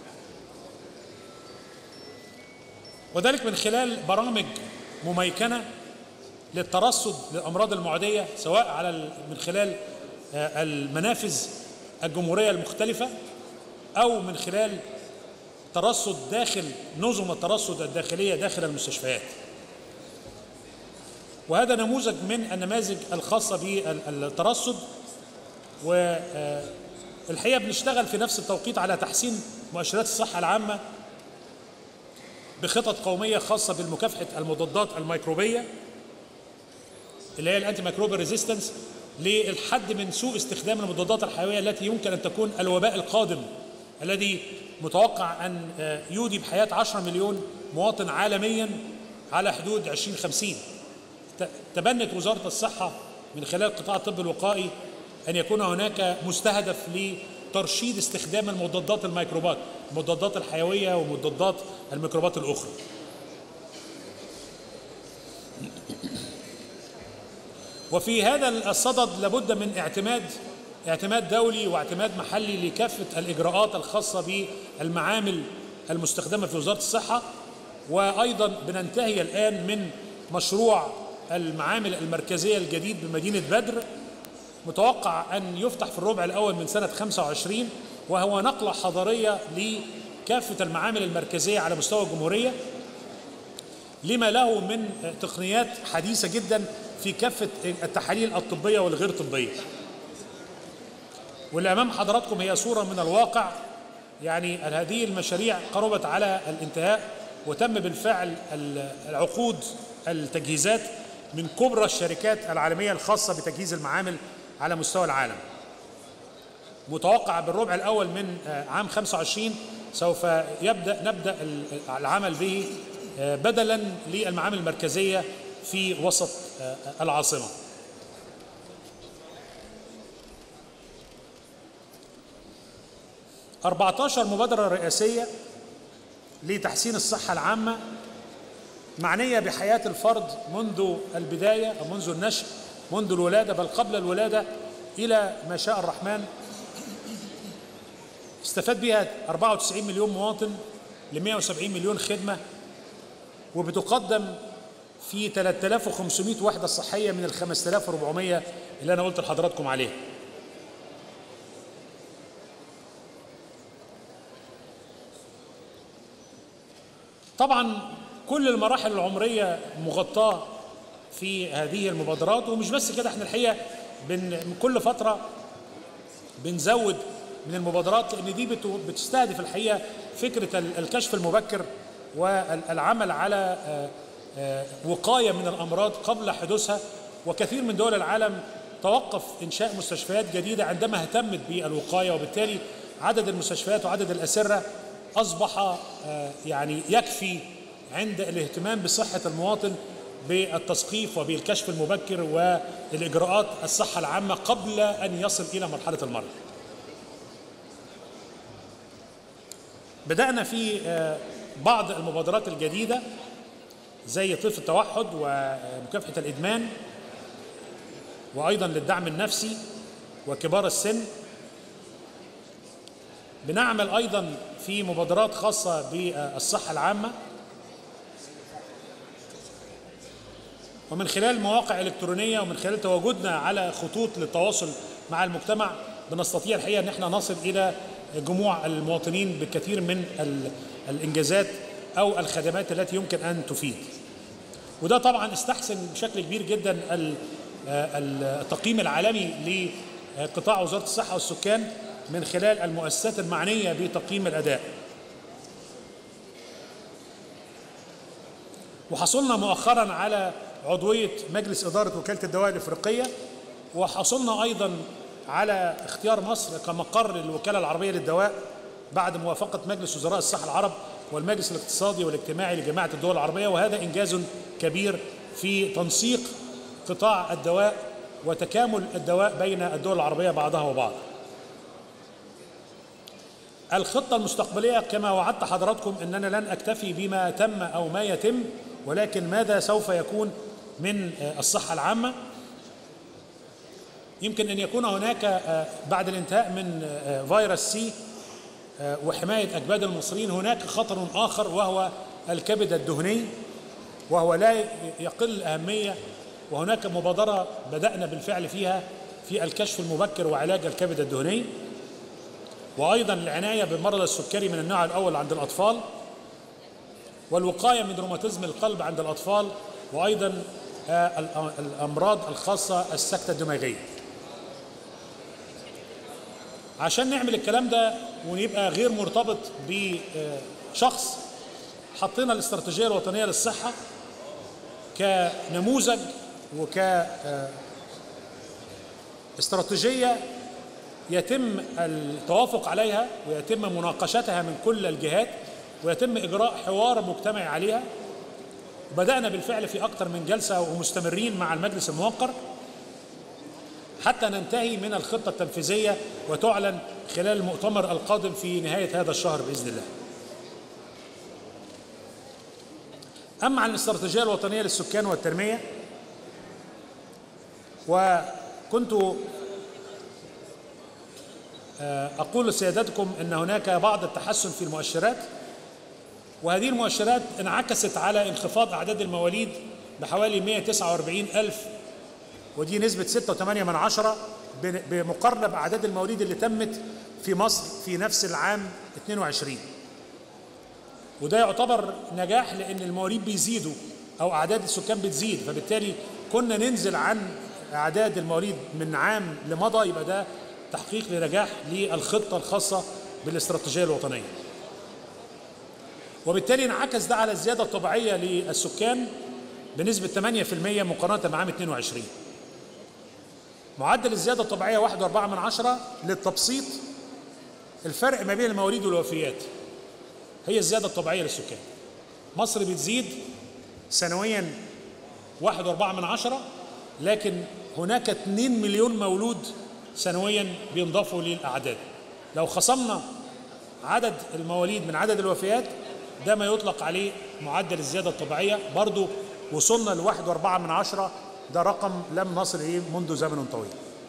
[SPEAKER 2] وذلك من خلال برامج مميكنة للترصد للأمراض المعدية، سواء من خلال المنافذ الجمهورية المختلفة أو من خلال ترصد داخل نظم الترصد الداخلية داخل المستشفيات. وهذا نموذج من النماذج الخاصة بالترصد. والحقيقة بنشتغل في نفس التوقيت على تحسين مؤشرات الصحة العامة بخطط قومية خاصة بالمكافحة المضادات الميكروبية اللي هي الانتي ميكروبيال ريزيستنس، للحد من سوء استخدام المضادات الحيوية التي يمكن أن تكون الوباء القادم الذي متوقع أن يودي بحياة 10 مليون مواطن عالميا على حدود 2050. تبنت وزارة الصحة من خلال قطاع الطب الوقائي أن يكون هناك مستهدف لترشيد استخدام المضادات الميكروبات، المضادات الحيوية ومضادات الميكروبات الأخرى. وفي هذا الصدد لابد من اعتماد دولي واعتماد محلي لكافة الإجراءات الخاصة بالمعامل المستخدمة في وزارة الصحة. وأيضا بننتهي الآن من مشروع المعامل المركزية الجديد بمدينة بدر، متوقع أن يفتح في الربع الأول من سنة 25، وهو نقلة حضارية لكافة المعامل المركزية على مستوى الجمهورية، لما له من تقنيات حديثة جدا في كافة التحاليل الطبية والغير طبية. واللي أمام حضراتكم هي صورة من الواقع، يعني هذه المشاريع قربت على الانتهاء، وتم بالفعل العقود التجهيزات من كبرى الشركات العالمية الخاصة بتجهيز المعامل على مستوى العالم. متوقع بالربع الأول من عام 25 سوف نبدأ العمل به بدلا للمعامل المركزية في وسط العاصمة. ، 14 مبادرة رئاسية لتحسين الصحة العامة معنية بحياة الفرد منذ البداية أو منذ النشأ، منذ الولادة بل قبل الولادة إلى ما شاء الرحمن. استفاد بها 94 مليون مواطن ل 170 مليون خدمة، وبتقدم في 3500 وحدة صحية من ال 5400 اللي أنا قلت لحضراتكم عليها. طبعا كل المراحل العمرية مغطاة في هذه المبادرات، ومش بس كده، احنا الحقيقة كل فترة بنزود من المبادرات، لأن دي بتستهدف الحقيقة فكرة الكشف المبكر والعمل على وقاية من الأمراض قبل حدوثها. وكثير من دول العالم توقف إنشاء مستشفيات جديدة عندما اهتمت بالوقاية، وبالتالي عدد المستشفيات وعدد الأسرة أصبح يعني يكفي عند الاهتمام بصحة المواطن بالتثقيف وبالكشف المبكر والإجراءات الصحة العامة قبل أن يصل إلى مرحلة المرض. بدأنا في بعض المبادرات الجديدة زي طيف التوحد ومكافحة الإدمان، وأيضا للدعم النفسي وكبار السن. بنعمل أيضا في مبادرات خاصة بالصحة العامة، ومن خلال مواقع إلكترونية ومن خلال تواجدنا على خطوط للتواصل مع المجتمع بنستطيع الحقيقة أن احنا نصل إلى جموع المواطنين بكثير من الإنجازات أو الخدمات التي يمكن أن تفيد. وده طبعا استحسن بشكل كبير جدا التقييم العالمي لقطاع وزارة الصحة والسكان، من خلال المؤسسات المعنية بتقييم الأداء. وحصلنا مؤخرا على عضوية مجلس إدارة وكالة الدواء الإفريقية، وحصلنا أيضا على اختيار مصر كمقر للوكالة العربية للدواء بعد موافقة مجلس وزراء الصحة العرب والمجلس الاقتصادي والاجتماعي لجماعة الدول العربية، وهذا إنجاز كبير في تنسيق قطاع الدواء وتكامل الدواء بين الدول العربية بعضها وبعض. الخطة المستقبلية كما وعدت حضراتكم أننا لن أكتفي بما تم أو ما يتم، ولكن ماذا سوف يكون من الصحة العامة. يمكن أن يكون هناك بعد الانتهاء من فيروس سي وحماية أكباد المصريين هناك خطر آخر، وهو الكبد الدهني، وهو لا يقل أهمية، وهناك مبادرة بدأنا بالفعل فيها في الكشف المبكر وعلاج الكبد الدهني، وأيضا العناية بالمرض السكري من النوع الأول عند الأطفال، والوقاية من روماتيزم القلب عند الأطفال، وأيضا الأمراض الخاصة السكتة الدماغية. عشان نعمل الكلام ده ونبقى غير مرتبط بشخص، حطينا الاستراتيجية الوطنية للصحة كنموذج وكاستراتيجية يتم التوافق عليها ويتم مناقشتها من كل الجهات ويتم إجراء حوار مجتمعي عليها. بدأنا بالفعل في أكثر من جلسة ومستمرين مع المجلس الموقر حتى ننتهي من الخطة التنفيذية وتعلن خلال المؤتمر القادم في نهاية هذا الشهر بإذن الله. أما عن الاستراتيجية الوطنية للسكان والتنمية، وكنت أقول لسيادتكم أن هناك بعض التحسن في المؤشرات، وهذه المؤشرات انعكست على انخفاض أعداد المواليد بحوالي 149,000، ودي نسبة 6.8% بمقارنة بأعداد المواليد اللي تمت في مصر في نفس العام 22. وده يعتبر نجاح لأن المواليد بيزيدوا أو أعداد السكان بتزيد، فبالتالي كنا ننزل عن أعداد المواليد من عام لمضى، يبقى ده تحقيق لنجاح للخطة الخاصة بالاستراتيجية الوطنية. وبالتالي انعكس ده على الزيادة الطبيعية للسكان بنسبة 8% مقارنة بعام 22. معدل الزيادة الطبيعية 1.4. للتبسيط، الفرق ما بين المواليد والوفيات هي الزيادة الطبيعية للسكان. مصر بتزيد سنويا 1.4، لكن هناك 2 مليون مولود سنويا بينضافوا للأعداد. لو خصمنا عدد المواليد من عدد الوفيات، ده ما يطلق عليه معدل الزيادة الطبيعية. برضو وصلنا ل1.4، ده رقم لم نصل إليه منذ زمن طويل.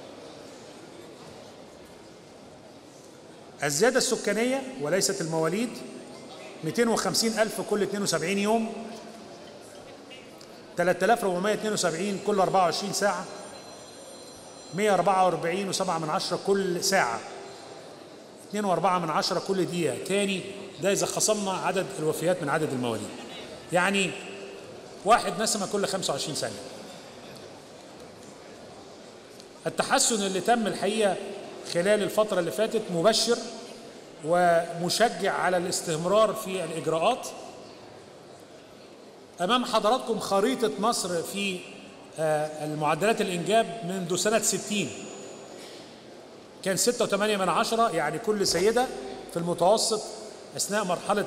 [SPEAKER 2] الزيادة السكانية وليست المواليد 250,000 كل 72 يوم، 3,472 كل 24 ساعة، 144.7 كل ساعة، 2.4 كل دقيقة. تاني ده إذا خصمنا عدد الوفيات من عدد المواليد، يعني واحد نسمة كل 25 ثانية. التحسن اللي تم الحقيقة خلال الفترة اللي فاتت مبشر ومشجع على الاستمرار في الإجراءات. أمام حضراتكم خريطة مصر في المعدلات الإنجاب منذ سنة 60 كان 6.8، يعني كل سيدة في المتوسط أثناء مرحلة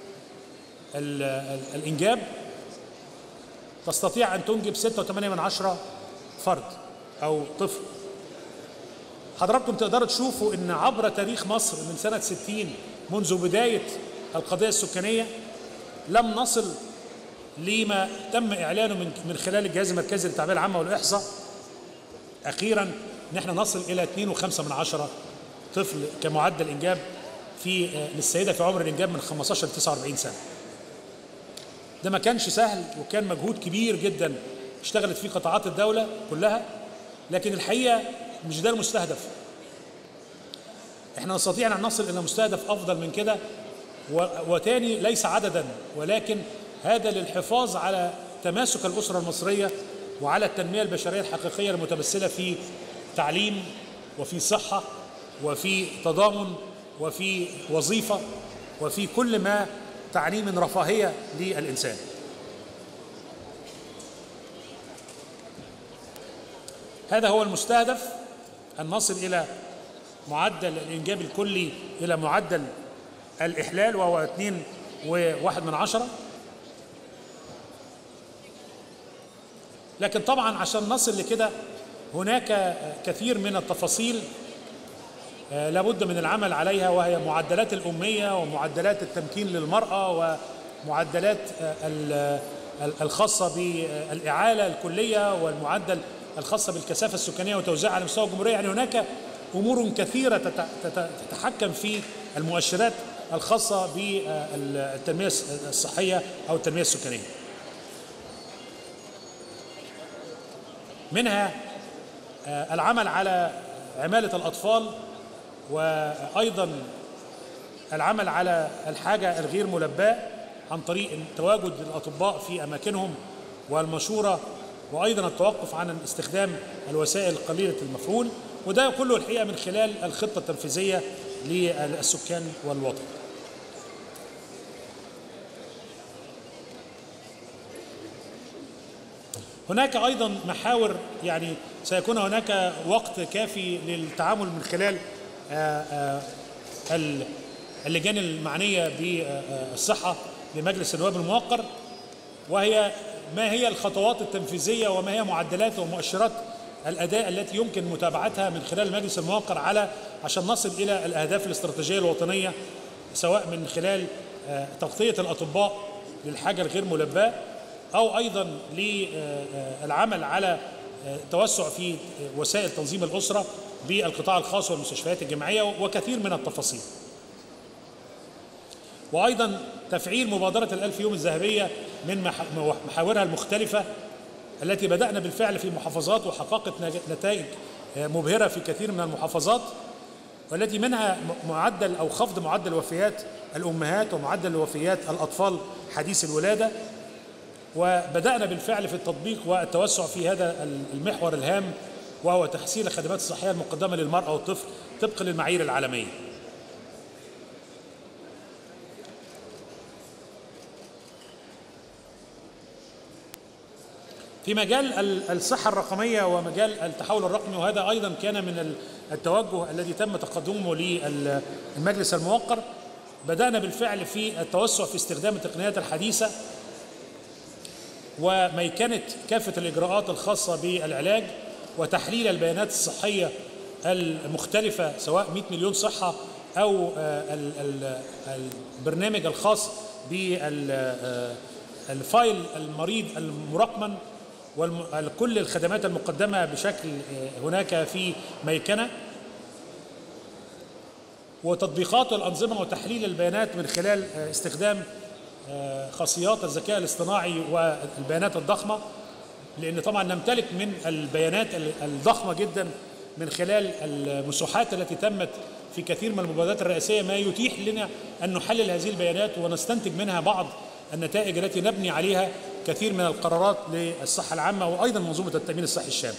[SPEAKER 2] الإنجاب تستطيع أن تنجب 6.8 فرد أو طفل. حضراتكم تقدروا تشوفوا أن عبر تاريخ مصر من سنة 60 منذ بداية القضية السكانية لم نصل لما تم إعلانه من خلال الجهاز المركزي للتعبئة العامة والإحصاء أخيرا، نحن نصل إلى 2.5 طفل كمعدل إنجاب للسيدة في عمر الإنجاب من 15 ل 49 سنة. ده ما كانش سهل وكان مجهود كبير جدا اشتغلت فيه قطاعات الدولة كلها، لكن الحقيقة مش ده المستهدف. احنا نستطيع أن نصل إلى مستهدف أفضل من كده، وتاني ليس عددا ولكن هذا للحفاظ على تماسك الأسرة المصرية وعلى التنمية البشرية الحقيقية المتمثلة في تعليم وفي صحة وفي تضامن وفي وظيفة وفي كل ما تعنيه من رفاهية للإنسان. هذا هو المستهدف، أن نصل إلى معدل الإنجاب الكلي إلى معدل الإحلال وهو 2.1. لكن طبعا عشان نصل لكده هناك كثير من التفاصيل لابد من العمل عليها، وهي معدلات الأمية ومعدلات التمكين للمرأة ومعدلات الخاصة بالإعالة الكلية والمعدل الخاصة بالكثافة السكانية وتوزيعها على مستوى الجمهورية. يعني هناك أمور كثيرة تتحكم في المؤشرات الخاصة بالتنمية الصحية أو التنمية السكانية، منها العمل على عمالة الأطفال، وأيضا العمل على الحاجة الغير ملباة عن طريق تواجد الأطباء في أماكنهم والمشورة، وأيضا التوقف عن استخدام الوسائل قليلة المفعول، وده كله الحقيقة من خلال الخطة التنفيذية للسكان والوطن. هناك أيضا محاور، يعني سيكون هناك وقت كافي للتعامل من خلال اللجان المعنية بالصحة بمجلس النواب الموقر، وهي ما هي الخطوات التنفيذية وما هي معدلات ومؤشرات الأداء التي يمكن متابعتها من خلال المجلس الموقر عشان نصل إلى الأهداف الاستراتيجية الوطنية، سواء من خلال تغطية الأطباء للحاجة الغير ملباة، أو أيضا للعمل على توسع في وسائل تنظيم الأسرة بالقطاع الخاص والمستشفيات الجامعية، وكثير من التفاصيل. وأيضا تفعيل مبادرة ال1000 يوم الذهبية من محاورها المختلفة التي بدأنا بالفعل في محافظات وحققت نتائج مبهرة في كثير من المحافظات، والتي منها معدل أو خفض معدل وفيات الأمهات ومعدل وفيات الأطفال حديث الولادة. وبدأنا بالفعل في التطبيق والتوسع في هذا المحور الهام، وهو تحسين الخدمات الصحية المقدمة للمرأة والطفل طبقا للمعايير العالمية. في مجال الصحة الرقمية ومجال التحول الرقمي، وهذا أيضا كان من التوجه الذي تم تقدمه للمجلس الموقر، بدأنا بالفعل في التوسع في استخدام التقنيات الحديثة وميكنة كافة الإجراءات الخاصة بالعلاج وتحليل البيانات الصحية المختلفة، سواء 100 مليون صحة أو البرنامج الخاص بالفايل المريض المرقمن وكل الخدمات المقدمة بشكل هناك في ميكنة، وتطبيقات الأنظمة وتحليل البيانات من خلال استخدام خاصيات الذكاء الاصطناعي والبيانات الضخمة، لأن طبعا نمتلك من البيانات الضخمة جدا من خلال المساحات التي تمت في كثير من المبادرات الرئاسية، ما يتيح لنا أن نحلل هذه البيانات ونستنتج منها بعض النتائج التي نبني عليها كثير من القرارات للصحة العامة وأيضا منظومة التأمين الصحي الشامل.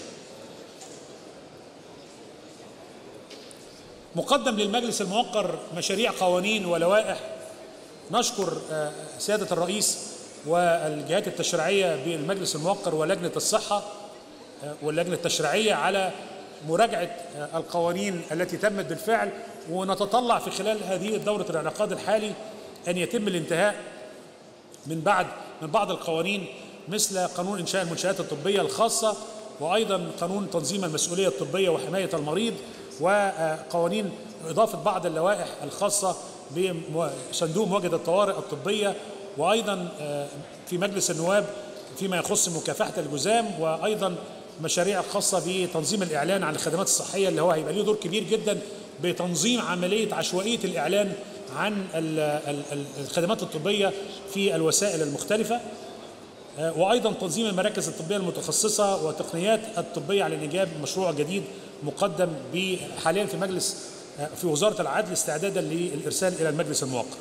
[SPEAKER 2] مقدم للمجلس الموقر مشاريع قوانين ولوائح، نشكر سيادة الرئيس والجهات التشريعية بالمجلس الموقر ولجنة الصحة واللجنة التشريعية على مراجعة القوانين التي تمت بالفعل، ونتطلع في خلال هذه الدورة الانعقاد الحالي أن يتم الانتهاء من بعض القوانين، مثل قانون إنشاء المنشآت الطبية الخاصة، وأيضا قانون تنظيم المسؤولية الطبية وحماية المريض، وقوانين إضافة بعض اللوائح الخاصة بصندوق مواجهة الطوارئ الطبية، وأيضا في مجلس النواب فيما يخص مكافحة الجذام، وأيضا مشاريع خاصة بتنظيم الإعلان عن الخدمات الصحية اللي هو هيبقى له دور كبير جدا بتنظيم عملية عشوائية الإعلان عن الخدمات الطبية في الوسائل المختلفة، وأيضا تنظيم المراكز الطبية المتخصصة وتقنيات الطبية على الإنجاب، مشروع جديد مقدم حاليا في وزارة العدل استعدادا للإرسال إلى المجلس الموقر.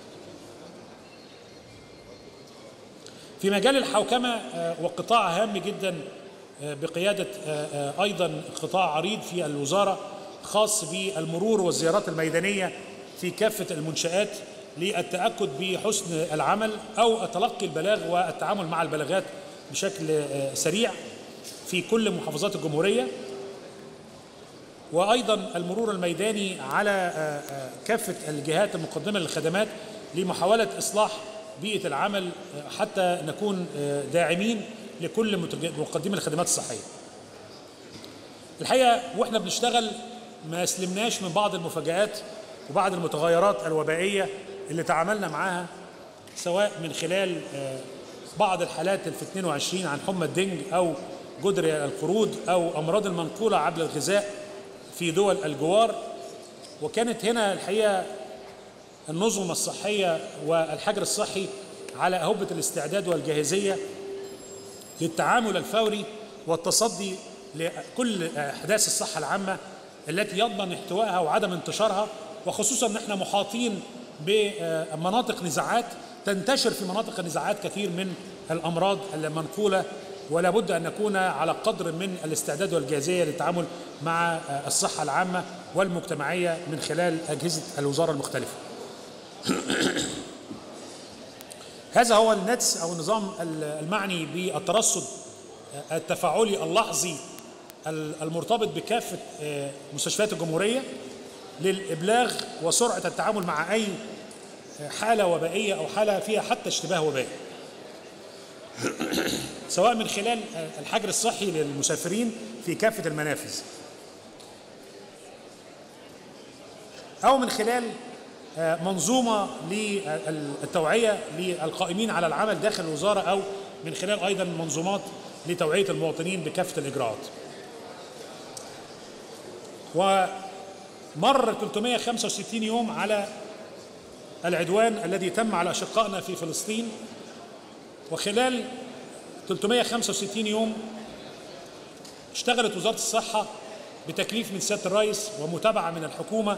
[SPEAKER 2] في مجال الحوكمة وقطاع هام جدا بقيادة أيضا قطاع عريض في الوزارة خاص بالمرور والزيارات الميدانية في كافة المنشآت للتأكد بحسن العمل أو تلقي البلاغ والتعامل مع البلاغات بشكل سريع في كل محافظات الجمهورية، وأيضا المرور الميداني على كافة الجهات المقدمة للخدمات لمحاولة إصلاح بيئة العمل حتى نكون داعمين لكل مقدمي الخدمات الصحية. الحقيقة وإحنا بنشتغل ما سلمناش من بعض المفاجآت وبعض المتغيرات الوبائية اللي تعاملنا معها، سواء من خلال بعض الحالات في 22 عن حمى الدنج أو جدري القرود أو أمراض المنقولة عبر الغذاء في دول الجوار. وكانت هنا الحقيقة النظم الصحية والحجر الصحي على أهبة الاستعداد والجاهزية للتعامل الفوري والتصدي لكل أحداث الصحة العامة التي يضمن احتوائها وعدم انتشارها، وخصوصا أن احنا محاطين بمناطق نزاعات، تنتشر في مناطق النزاعات كثير من الأمراض المنقولة، ولا بد أن نكون على قدر من الاستعداد والجاهزية للتعامل مع الصحة العامة والمجتمعية من خلال أجهزة الوزارة المختلفة. هذا هو النتس أو النظام المعني بالترصد التفاعلي اللحظي المرتبط بكافة مستشفيات الجمهورية للإبلاغ وسرعة التعامل مع أي حالة وبائية أو حالة فيها حتى اشتباه وبائي، سواء من خلال الحجر الصحي للمسافرين في كافة المنافذ أو من خلال منظومة للتوعية للقائمين على العمل داخل الوزارة، أو من خلال أيضا منظومات لتوعية المواطنين بكافة الإجراءات. ومر 365 يوم على العدوان الذي تم على أشقائنا في فلسطين، وخلال 365 يوم اشتغلت وزارة الصحة بتكليف من سيادة الرئيس ومتابعة من الحكومة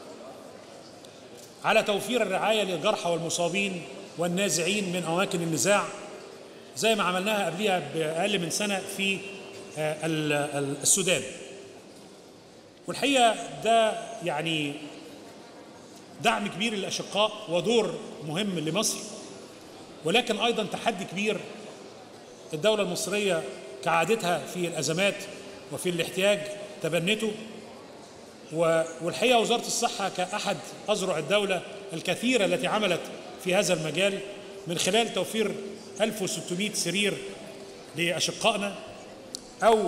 [SPEAKER 2] على توفير الرعاية للجرحى والمصابين والنازعين من أماكن النزاع، زي ما عملناها قبلها بأقل من سنة في السودان. والحقيقة ده يعني دعم كبير للأشقاء ودور مهم لمصر، ولكن أيضا تحدي كبير الدولة المصرية كعادتها في الأزمات وفي الاحتياج تبنته. والحقيقة وزارة الصحة كأحد أذرع الدولة الكثيرة التي عملت في هذا المجال من خلال توفير 1600 سرير لأشقائنا، أو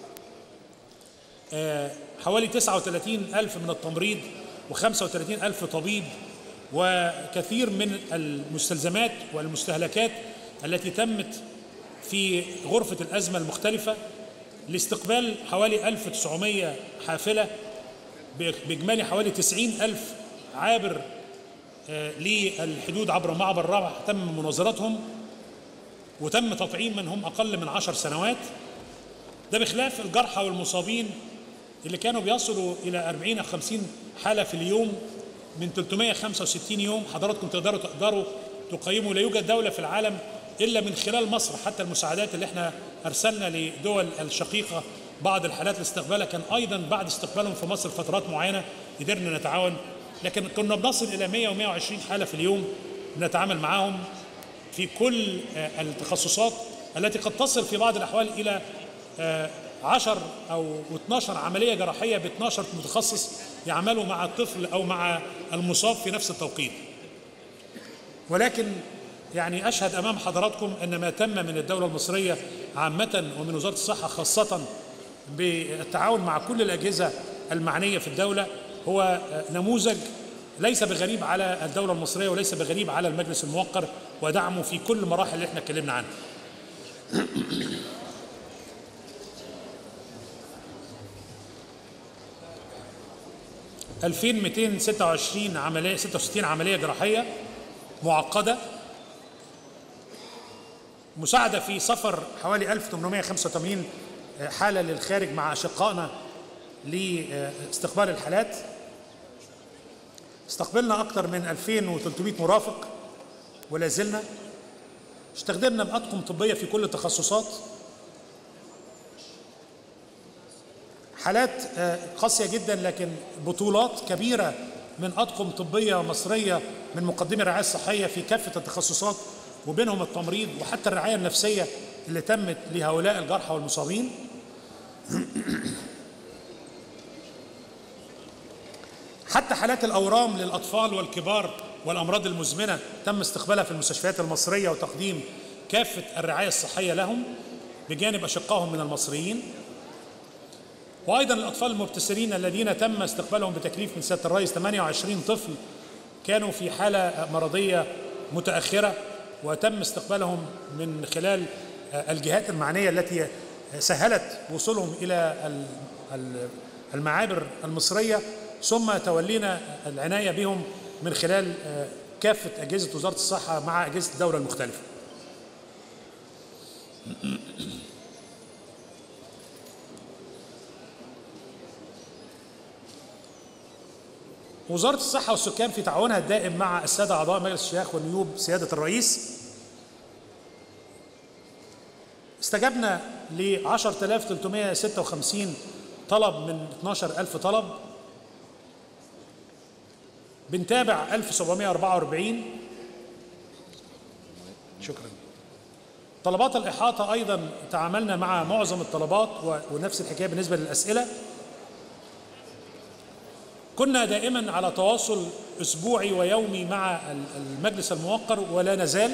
[SPEAKER 2] حوالي 39,000 من التمريض و35,000 طبيب، وكثير من المستلزمات والمستهلكات التي تمت في غرفة الأزمة المختلفة لاستقبال حوالي 1900 حافلة بإجمالي حوالي 90,000 عابر للحدود عبر معبر رابح تم مناظرتهم وتم تطعيم من هم أقل من 10 سنوات. ده بخلاف الجرحى والمصابين اللي كانوا بيصلوا إلى 40 أو 50 حالة في اليوم من 365 يوم. حضراتكم تقدروا تقيموا لا يوجد دولة في العالم إلا من خلال مصر، حتى المساعدات اللي احنا أرسلنا لدول الشقيقة بعض الحالات لاستقبالها كان أيضا بعد استقبالهم في مصر فترات معينة قدرنا نتعاون، لكن كنا بنصل إلى 100 و120 حالة في اليوم نتعامل معهم في كل التخصصات التي قد تصل في بعض الأحوال إلى 10 أو 12 عملية جراحية ب 12 متخصص يعملوا مع الطفل أو مع المصاب في نفس التوقيت. ولكن يعني أشهد أمام حضراتكم أن ما تم من الدولة المصرية عامة ومن وزارة الصحة خاصة بالتعاون مع كل الأجهزة المعنية في الدولة هو نموذج ليس بغريب على الدولة المصرية وليس بغريب على المجلس الموقر ودعمه في كل المراحل اللي احنا اتكلمنا عنها. عملية 66 عملية جراحية معقدة، مساعدة في سفر حوالي 1885 حالة للخارج مع أشقائنا لاستقبال الحالات. استقبلنا أكثر من 2300 مرافق ولا زلنا. استخدمنا بأطقم طبية في كل التخصصات. حالات قاسية جدا، لكن بطولات كبيرة من أطقم طبية مصرية من مقدمي الرعاية الصحية في كافة التخصصات، وبينهم التمريض وحتى الرعاية النفسية اللي تمت لهؤلاء الجرحى والمصابين. حتى حالات الأورام للأطفال والكبار والأمراض المزمنة تم استقبالها في المستشفيات المصرية وتقديم كافة الرعاية الصحية لهم بجانب أشقائهم من المصريين. وأيضا الأطفال المبتسرين الذين تم استقبالهم بتكليف من سيادة الرئيس، 28 طفل كانوا في حالة مرضية متأخرة وتم استقبالهم من خلال الجهات المعنية التي سهلت وصولهم إلى المعابر المصرية، ثم تولينا العناية بهم من خلال كافة أجهزة وزارة الصحة مع أجهزة الدولة المختلفة. وزارة الصحة والسكان في تعاونها الدائم مع السادة أعضاء مجلس الشيوخ ونيوب سيادة الرئيس استجبنا ل 10,356 طلب من 12,000 طلب، بنتابع 1744. شكرا. طلبات الإحاطة أيضا تعاملنا مع معظم الطلبات، ونفس الحكاية بالنسبة للأسئلة. كنا دائما على تواصل أسبوعي ويومي مع المجلس الموقر ولا نزال،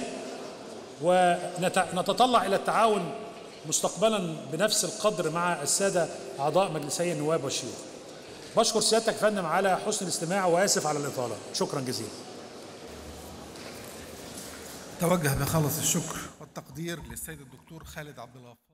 [SPEAKER 2] ونتطلع إلى التعاون مستقبلا بنفس القدر مع السادة أعضاء مجلسي النواب والشيوخ. بشكر سيادتك يا فندم على حسن الاستماع وآسف على الإطالة. شكرا جزيلا.
[SPEAKER 3] توجه بخالص الشكر والتقدير للسيد الدكتور خالد عبد الغفار.